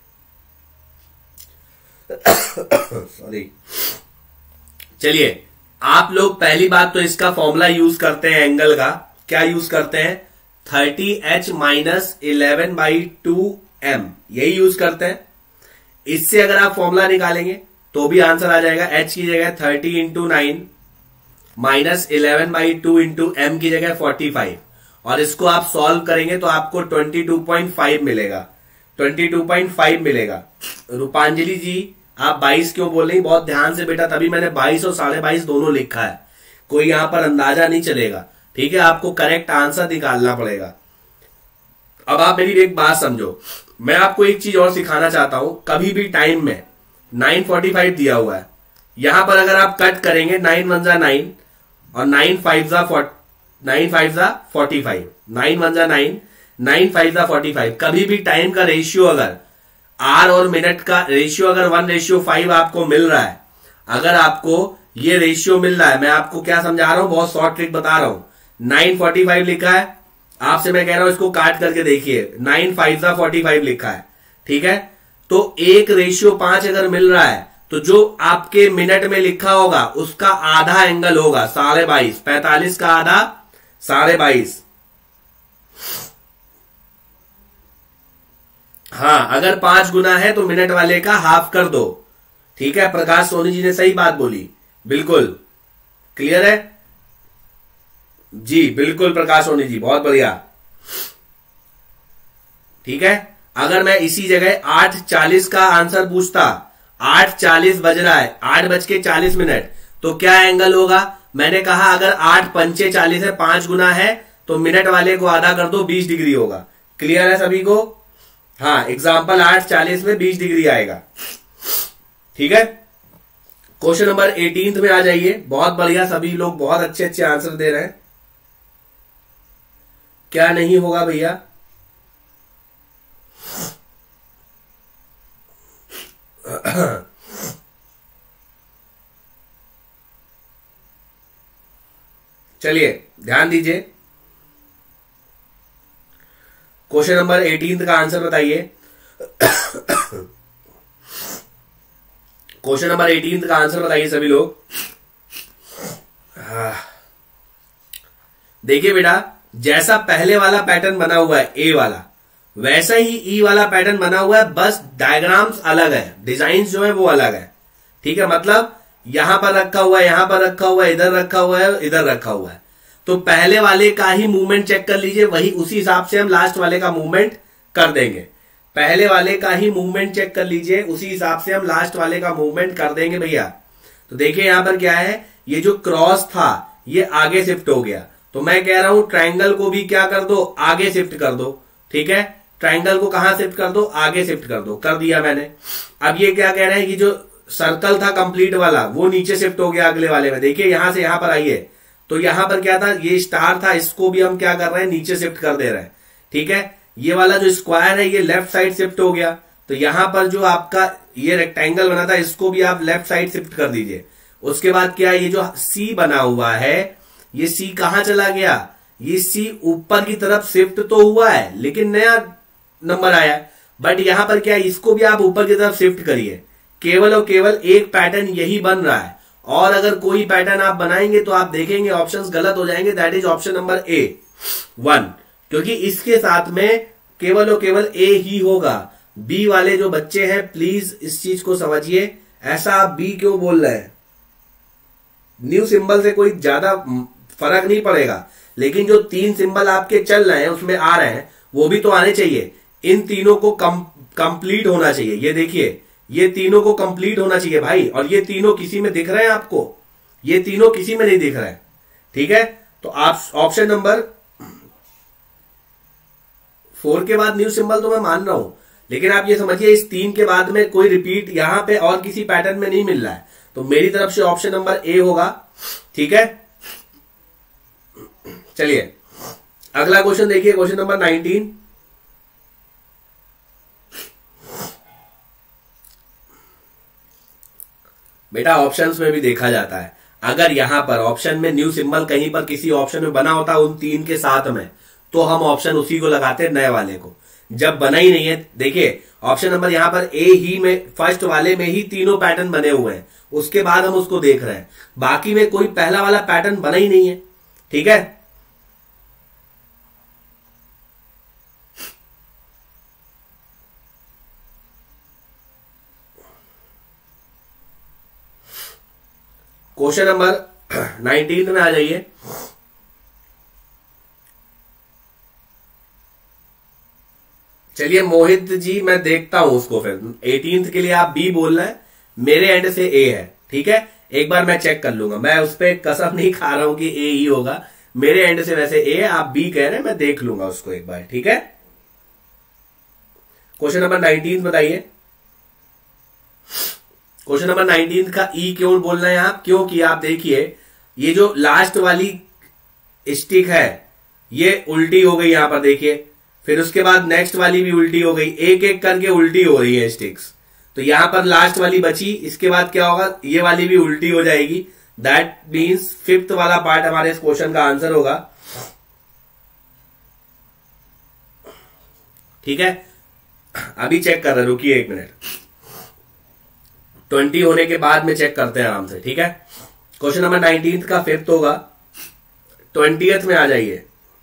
सॉरी। चलिए, आप लोग पहली बात तो इसका फॉर्मूला यूज करते हैं एंगल का, क्या यूज करते हैं? 30h माइनस 11/2m, यही यूज करते हैं। इससे अगर आप फॉर्मूला निकालेंगे तो भी आंसर आ जाएगा। h की जगह 30 इंटू 9 माइनस 11/2 इंटू m की जगह 45, और इसको आप सॉल्व करेंगे तो आपको 22.5 मिलेगा, 22.5 मिलेगा। रूपांजलि जी आप 22 क्यों बोल रही? बहुत ध्यान से बेटा, तभी मैंने 22 और 22.5 दोनों लिखा है, कोई यहां पर अंदाजा नहीं चलेगा, ठीक है। आपको करेक्ट आंसर निकालना पड़ेगा। अब आप मेरी एक बात समझो, मैं आपको एक चीज और सिखाना चाहता हूं। कभी भी टाइम में 9:45 दिया हुआ है, यहां पर अगर आप कट करेंगे 9 1 जा 9 और 9 5 जा 45, 9 1 जा 9, 9 5 जा 45। कभी भी टाइम का रेशियो अगर आर और मिनट का रेशियो अगर 1:5 आपको मिल रहा है, अगर आपको ये रेशियो मिल रहा है, मैं आपको क्या समझा रहा हूं, बहुत शॉर्ट ट्रिक बता रहा हूं। 9:45 लिखा है, आपसे मैं कह रहा हूं इसको काट करके देखिए, 9 5 जा 45 लिखा है, ठीक है। तो 1:5 अगर मिल रहा है तो जो आपके मिनट में लिखा होगा उसका आधा एंगल होगा 22.5, 45 का आधा 22.5। हाँ, अगर 5 गुना है तो मिनट वाले का हाफ कर दो, ठीक है। प्रकाश सोनी जी ने सही बात बोली, बिल्कुल क्लियर है जी, बिल्कुल प्रकाश सोनी जी, बहुत बढ़िया, ठीक है। अगर मैं इसी जगह 8:40 का आंसर पूछता, 8:40 बज रहा है, 8:40 तो क्या एंगल होगा? मैंने कहा अगर 8 पंचे 40 है, 5 गुना है तो मिनट वाले को आधा कर दो, 20 डिग्री होगा। क्लियर है सभी को? हाँ, एग्जाम्पल 8:40 में 20 डिग्री आएगा, ठीक है। क्वेश्चन नंबर 18 में आ जाइए। बहुत बढ़िया, सभी लोग बहुत अच्छे अच्छे आंसर दे रहे हैं। क्या नहीं होगा भैया? चलिए ध्यान दीजिए, क्वेश्चन नंबर 18 का आंसर बताइए। क्वेश्चन नंबर 18 का आंसर बताइए सभी लोग। देखिए बेटा, जैसा पहले वाला पैटर्न बना हुआ है ए वाला, वैसा ही ई वाला पैटर्न बना हुआ है, बस डायग्राम्स अलग है, डिजाइन जो है वो अलग है, ठीक है। मतलब यहां पर रखा हुआ है, यहां पर रखा हुआ है, इधर रखा हुआ है, इधर रखा हुआ है। तो पहले वाले का ही मूवमेंट चेक कर लीजिए, वही उसी हिसाब से हम लास्ट वाले का मूवमेंट कर देंगे। पहले वाले का ही मूवमेंट चेक कर लीजिए, उसी हिसाब से हम लास्ट वाले का मूवमेंट कर देंगे भैया। तो देखिए यहां पर क्या है, ये जो क्रॉस था ये आगे शिफ्ट हो गया, तो मैं कह रहा हूं ट्राइंगल को भी क्या कर दो, आगे शिफ्ट कर दो। ठीक है, ट्राइंगल को कहां शिफ्ट कर दो, आगे शिफ्ट कर दो, कर दिया मैंने। अब ये क्या कह रहे हैं कि जो सर्कल था कंप्लीट वाला वो नीचे शिफ्ट हो गया अगले वाले में। देखिए यहां से यहां पर आइए, तो यहां पर क्या था, ये स्टार था, इसको भी हम क्या कर रहे हैं, नीचे शिफ्ट कर दे रहे हैं। ठीक है, ये वाला जो स्क्वायर है ये लेफ्ट साइड शिफ्ट हो गया, तो यहां पर जो आपका ये रेक्टेंगल बना था इसको भी आप लेफ्ट साइड शिफ्ट कर दीजिए। उसके बाद क्या, ये जो सी बना हुआ है ये सी कहां चला गया, ये सी ऊपर की तरफ शिफ्ट तो हुआ है लेकिन नया नंबर आया है, बट यहां पर क्या है, इसको भी आप ऊपर की तरफ शिफ्ट करिए। केवल और केवल एक पैटर्न यही बन रहा है, और अगर कोई पैटर्न आप बनाएंगे तो आप देखेंगे ऑप्शंस गलत हो जाएंगे। That is option number A 1, क्योंकि इसके साथ में केवल और केवल ए ही होगा। बी वाले जो बच्चे हैं प्लीज इस चीज को समझिए, ऐसा आप बी क्यों बोल रहे हैं, न्यू सिंबल से कोई ज्यादा फर्क नहीं पड़ेगा, लेकिन जो 3 सिंबल आपके चल रहे हैं उसमें आ रहे हैं वो भी तो आने चाहिए। इन तीनों को कंप्लीट होना चाहिए। ये देखिए ये तीनों को कंप्लीट होना चाहिए भाई, और ये तीनों किसी में दिख रहे हैं आपको, ये तीनों किसी में नहीं दिख रहे हैं। ठीक है, तो आप ऑप्शन नंबर 4 के बाद न्यू सिंबल तो मैं मान रहा हूं, लेकिन आप ये समझिए इस 3 के बाद में कोई रिपीट यहां पे और किसी पैटर्न में नहीं मिल रहा है, तो मेरी तरफ से ऑप्शन नंबर ए होगा। ठीक है, चलिए अगला क्वेश्चन देखिए, क्वेश्चन नंबर 19। बेटा ऑप्शंस में भी देखा जाता है, अगर यहां पर ऑप्शन में न्यू सिंबल कहीं पर किसी ऑप्शन में बना होता उन 3 के साथ में, तो हम ऑप्शन उसी को लगाते नए वाले को। जब बना ही नहीं है, देखिए ऑप्शन नंबर यहां पर ए ही में फर्स्ट वाले में ही तीनों पैटर्न बने हुए हैं, उसके बाद हम उसको देख रहे हैं, बाकी में कोई पहला वाला पैटर्न बना ही नहीं है। ठीक है, क्वेश्चन नंबर 19 में आ जाइए। चलिए मोहित जी मैं देखता हूं उसको, फिर 18th के लिए आप बी बोल रहे हैं, मेरे एंड से ए है। ठीक है, एक बार मैं चेक कर लूंगा, मैं उस पर कसम नहीं खा रहा हूं कि ए ही होगा, मेरे एंड से वैसे ए, आप बी कह रहे हैं, मैं देख लूंगा उसको एक बार। ठीक है, क्वेश्चन नंबर 19 बताइए। क्वेश्चन नंबर 19 का ई क्यों बोल रहे हैं आप, क्योंकि आप देखिए ये जो लास्ट वाली स्टिक है ये उल्टी हो गई, यहां पर देखिए, फिर उसके बाद नेक्स्ट वाली भी उल्टी हो गई, एक एक करके उल्टी हो रही है स्टिक्स, तो यहां पर लास्ट वाली बची, इसके बाद क्या होगा, ये वाली भी उल्टी हो जाएगी। दैट मीन्स 5th वाला पार्ट हमारे इस क्वेश्चन का आंसर होगा। ठीक है, अभी चेक कर रहे, रुकिए 1 मिनट, 20 होने के बाद में चेक करते हैं आराम से। ठीक है, क्वेश्चन नंबर 19 का 5th होगा, 20th में आ जाइए।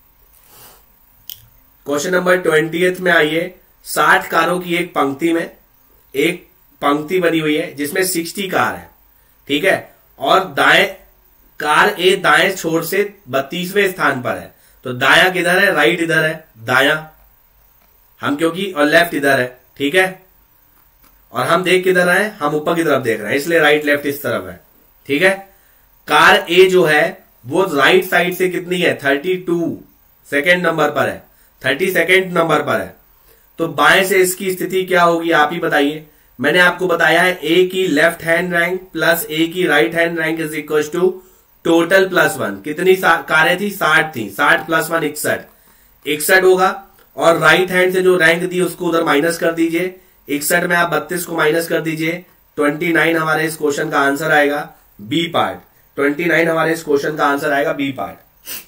क्वेश्चन नंबर 20th में आइए। 60 कारों की एक पंक्ति में एक पंक्ति बनी हुई है जिसमें 60 कार है। ठीक है, और दाएं कार ए दाएं छोर से 32वें स्थान पर है, तो दाया किधर है, राइट इधर है, दाया हम क्योंकि, और लेफ्ट इधर है। ठीक है, और हम देख किधर रहे हैं, हम ऊपर की तरफ देख रहे हैं, इसलिए राइट लेफ्ट इस तरफ है। ठीक है, कार ए जो है वो राइट साइड से कितनी है, 32 नंबर पर है, 32 नंबर पर है, तो बाएं से इसकी स्थिति क्या होगी आप ही बताइए। मैंने आपको बताया है ए की left hand rank plus A की right hand rank is equal to total +1। कितनी कारें थी, 60 थी, 60 + 1 61 होगा, और राइट हैंड से जो रैंक दी उसको उधर माइनस कर दीजिए, 61 में आप 32 को माइनस कर दीजिए, 29 हमारे इस क्वेश्चन का आंसर आएगा बी पार्ट। 29 हमारे इस क्वेश्चन का आंसर आएगा बी पार्ट।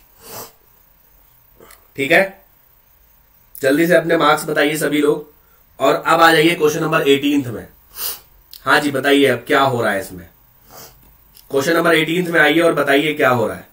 ठीक है, जल्दी से अपने मार्क्स बताइए सभी लोग, और अब आ जाइए क्वेश्चन नंबर 18 में। हाँ जी बताइए अब क्या हो रहा है इसमें, क्वेश्चन नंबर 18 में आइए और बताइए क्या हो रहा है।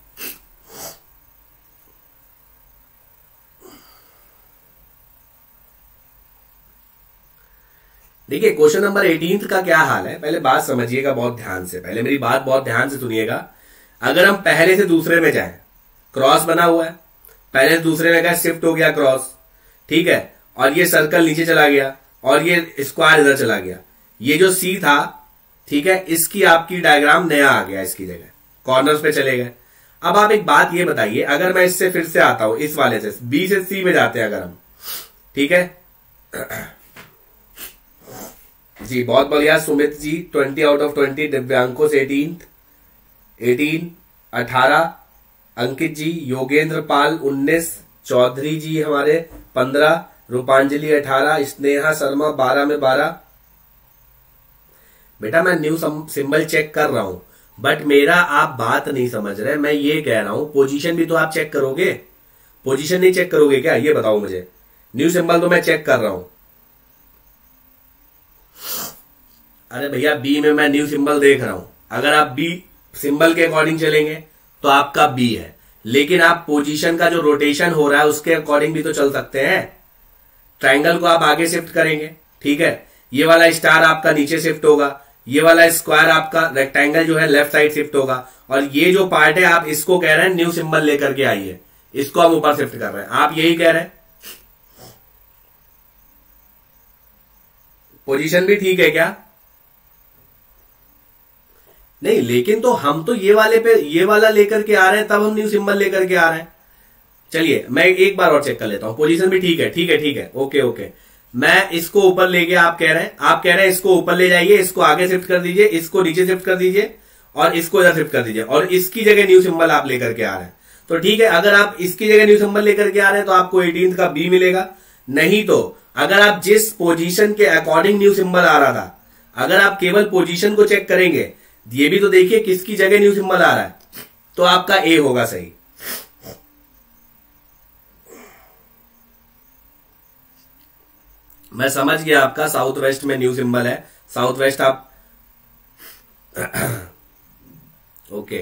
देखिए क्वेश्चन नंबर 18 का क्या हाल है, पहले बात समझिएगा बहुत ध्यान से, पहले मेरी बात बहुत ध्यान से सुनिएगा। अगर हम पहले से दूसरे में जाएं, क्रॉस बना हुआ है, पहले से दूसरे में गए, शिफ्ट हो गया क्रॉस, ठीक है, और ये सर्कल नीचे चला गया और ये स्क्वायर इधर चला गया। ये जो सी था ठीक है, इसकी आपकी डायग्राम नया आ गया, इसकी जगह कॉर्नर्स पे चले गए। अब आप एक बात ये बताइए, अगर मैं इससे फिर से आता हूं, इस वाले से बी से सी में जाते हैं अगर हम, ठीक है जी, बहुत बढ़िया सुमित जी 20 आउट ऑफ 20, दिव्यांकुश 18, 18, अंकित जी, योगेंद्र पाल 19, चौधरी जी हमारे 15, रूपांजलि 18, स्नेहा शर्मा 12 में 12। बेटा मैं न्यू सिंबल चेक कर रहा हूं, बट मेरा आप बात नहीं समझ रहे। मैं ये कह रहा हूं पोजीशन भी तो आप चेक करोगे, पोजीशन नहीं चेक करोगे क्या, ये बताओ मुझे। न्यू सिंबल तो मैं चेक कर रहा हूं। अरे भैया बी में मैं न्यू सिंबल देख रहा हूं, अगर आप बी सिंबल के अकॉर्डिंग चलेंगे तो आपका बी है, लेकिन आप पोजीशन का जो रोटेशन हो रहा है उसके अकॉर्डिंग भी तो चल सकते हैं। ट्राइंगल को आप आगे शिफ्ट करेंगे, ठीक है, ये वाला स्टार आपका नीचे शिफ्ट होगा, ये वाला स्क्वायर आपका रेक्टेंगल जो है लेफ्ट साइड शिफ्ट होगा, और ये जो पार्ट है आप इसको कह रहे हैं न्यू सिंबल लेकर के आइए, इसको हम ऊपर शिफ्ट कर रहे हैं, आप यही कह रहे हैं। पोजीशन भी ठीक है क्या? नहीं, लेकिन तो हम तो ये वाले पे ये वाला लेकर के आ रहे हैं, तब हम न्यू सिंबल लेकर के आ रहे हैं। चलिए मैं एक बार और चेक कर लेता हूं, पोजीशन भी ठीक है, ठीक है, ठीक है, ओके ओके। मैं इसको ऊपर ले गया, आप कह रहे हैं इसको ऊपर ले जाइए, इसको आगे शिफ्ट कर दीजिए, इसको नीचे शिफ्ट कर दीजिए, और इसको इधर शिफ्ट कर दीजिए, और इसकी जगह न्यू सिंबल आप लेकर के आ रहे हैं। तो ठीक है, अगर आप इसकी जगह न्यू सिंबल लेकर के आ रहे हैं तो आपको 18 का बी मिलेगा। नहीं तो अगर आप जिस पोजीशन के अकॉर्डिंग न्यू सिंबल आ रहा था, अगर आप केवल पोजीशन को चेक करेंगे, ये भी तो देखिए किसकी जगह न्यू सिंबल आ रहा है, तो आपका ए होगा सही। मैं समझ गया आपका साउथ वेस्ट में न्यू सिंबल है, साउथ वेस्ट आप ओके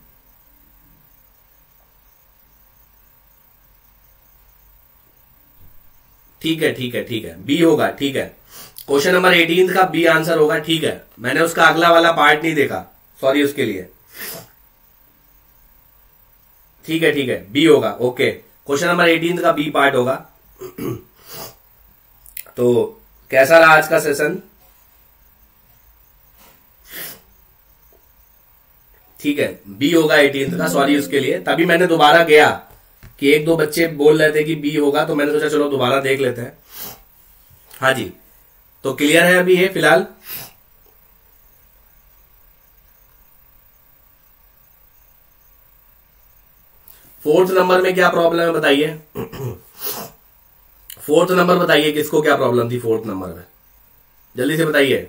ठीक है, ठीक है, ठीक है, बी होगा, ठीक है। क्वेश्चन नंबर 18 का बी आंसर होगा, ठीक है। मैंने उसका अगला वाला पार्ट नहीं देखा, सॉरी उसके लिए। ठीक है, ठीक है, बी होगा, ओके। क्वेश्चन नंबर 18 का बी पार्ट होगा। तो कैसा रहा आज का सेशन? ठीक है, बी होगा 18 का, सॉरी उसके लिए। तभी मैंने दोबारा गया कि एक दो बच्चे बोल रहे थे कि बी होगा, तो मैंने सोचा चलो दोबारा देख लेते हैं। हाँ जी, तो क्लियर है अभी ये फिलहाल? फोर्थ नंबर में क्या प्रॉब्लम है बताइए। फोर्थ नंबर बताइए, किसको क्या प्रॉब्लम थी फोर्थ नंबर में, जल्दी से बताइए।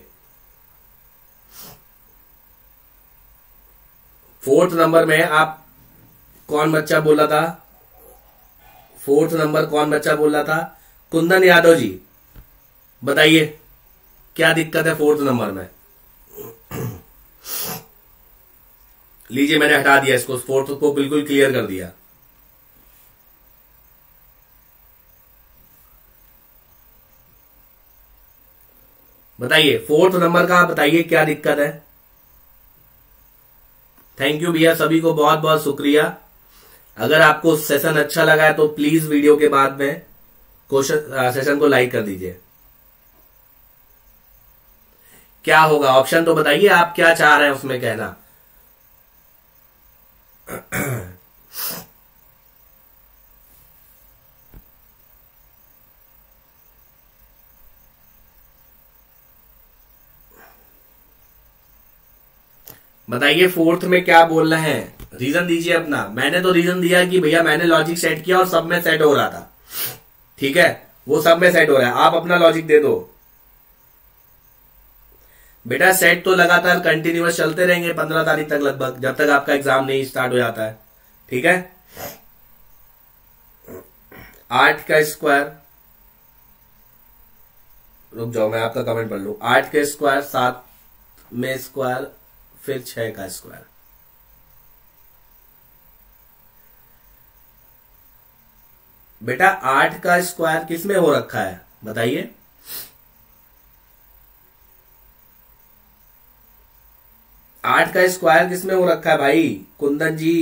फोर्थ नंबर में आप कौन बच्चा बोला था? फोर्थ नंबर कौन बच्चा बोल रहा था? कुंदन यादव जी, बताइए क्या दिक्कत है फोर्थ नंबर में। लीजिए मैंने हटा दिया इसको, फोर्थ को बिल्कुल क्लियर कर दिया। बताइए फोर्थ नंबर का, बताइए क्या दिक्कत है। थैंक यू भैया, सभी को बहुत बहुत शुक्रिया। अगर आपको सेशन अच्छा लगा है तो प्लीज वीडियो के बाद में क्वेश्चन सेशन को लाइक कर दीजिए। क्या होगा ऑप्शन तो बताइए, आप क्या चाह रहे हैं उसमें कहना। बताइए फोर्थ में क्या बोल रहे हैं, रीजन दीजिए अपना। मैंने तो रीजन दिया कि भैया मैंने लॉजिक सेट किया और सब में सेट हो रहा था, ठीक है, वो सब में सेट हो रहा है, आप अपना लॉजिक दे दो। बेटा सेट तो लगातार कंटिन्यूअस चलते रहेंगे 15 तारीख तक लगभग, जब तक आपका एग्जाम नहीं स्टार्ट हो जाता है, ठीक है। 8 का स्क्वायर, रुक जाओ मैं आपका कमेंट पढ़ लू। 8 का स्क्वायर, 7 में स्क्वायर, फिर 6 का स्क्वायर। बेटा 8 का स्क्वायर किस में हो रखा है बताइए। आठ का स्क्वायर किस में हो रखा है भाई कुंदन जी?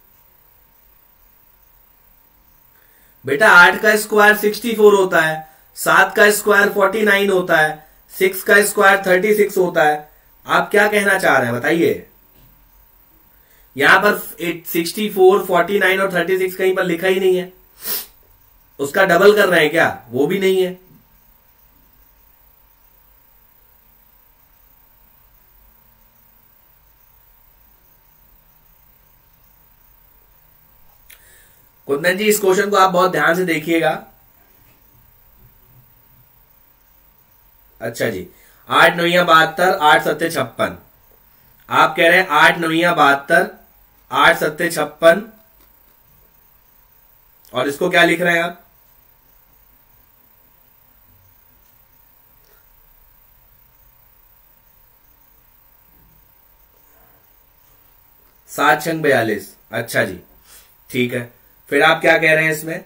बेटा 8 का स्क्वायर 64 होता है, 7 का स्क्वायर 49 होता है, 6 का स्क्वायर 36 होता है। आप क्या कहना चाह रहे हैं बताइए? यहां पर 64, 49 और 36 कहीं पर लिखा ही नहीं है। उसका डबल कर रहे हैं क्या? वो भी नहीं है। कुंदन जी, इस क्वेश्चन को आप बहुत ध्यान से देखिएगा। अच्छा जी, 8 9 72, 8 7 56। आप कह रहे हैं 8 9 72, 8 7 56, और इसको क्या लिख रहे हैं आप? 7 6 42। अच्छा जी, ठीक है। फिर आप क्या कह रहे हैं इसमें?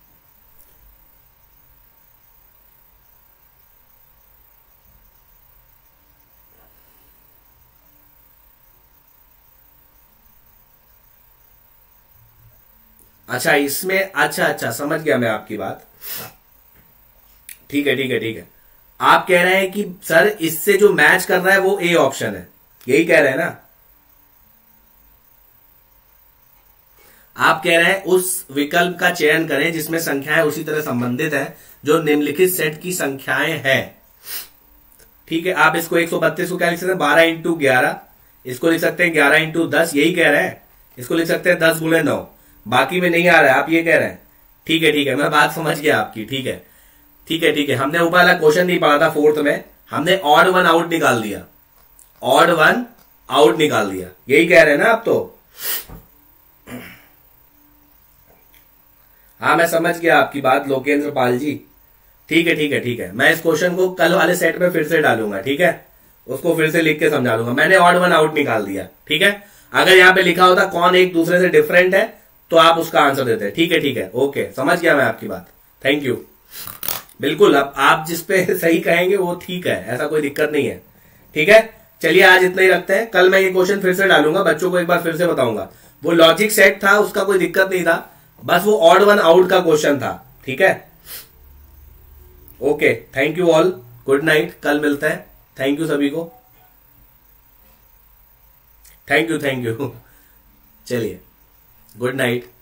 अच्छा इसमें, अच्छा अच्छा, समझ गया मैं आपकी बात। ठीक है ठीक है ठीक है। आप कह रहे हैं कि सर इससे जो मैच कर रहा है वो ए ऑप्शन है, यही कह रहे हैं ना? आप कह रहे हैं उस विकल्प का चयन करें जिसमें संख्याएं उसी तरह संबंधित है जो निम्नलिखित सेट की संख्याएं हैं। ठीक है, आप इसको 132 को क्या लिख सकते हैं? 12 इंटू 11। इसको लिख सकते हैं 11 इंटू 10, यही कह रहे हैं। इसको लिख सकते हैं 10 गुणे 9। बाकी में नहीं आ रहा है, आप ये कह रहे हैं। ठीक है, मैं बात समझ गया आपकी। ठीक है ठीक है ठीक है। हमने ऊपर वाला क्वेश्चन नहीं पढ़ा था, फोर्थ में हमने ऑड वन आउट निकाल दिया, ऑड वन आउट निकाल दिया, यही कह रहे हैं ना आप? तो हाँ, मैं समझ गया आपकी बात लोकेंद्र पाल जी। ठीक है ठीक है ठीक है। मैं इस क्वेश्चन को कल वाले सेट में फिर से डालूंगा, ठीक है? उसको फिर से लिख के समझा दूंगा। मैंने ऑड वन आउट निकाल दिया, ठीक है? अगर यहां पे लिखा होता कौन एक दूसरे से डिफरेंट है तो आप उसका आंसर देते। ठीक है, ओके, समझ गया मैं आपकी बात। Thank you. बिल्कुल, अब आप जिस पे सही कहेंगे वो ठीक है, ऐसा कोई दिक्कत नहीं है। ठीक है, चलिए आज इतना ही रखते हैं। कल मैं ये क्वेश्चन फिर से डालूंगा, बच्चों को एक बार फिर से बताऊंगा। वो लॉजिक सेट था, उसका कोई दिक्कत नहीं था, बस वो ऑड वन आउट का क्वेश्चन था। ठीक है, okay, thank you all, good night, कल मिलते हैं। थैंक यू सभी को, थैंक यू। चलिए, गुड नाइट।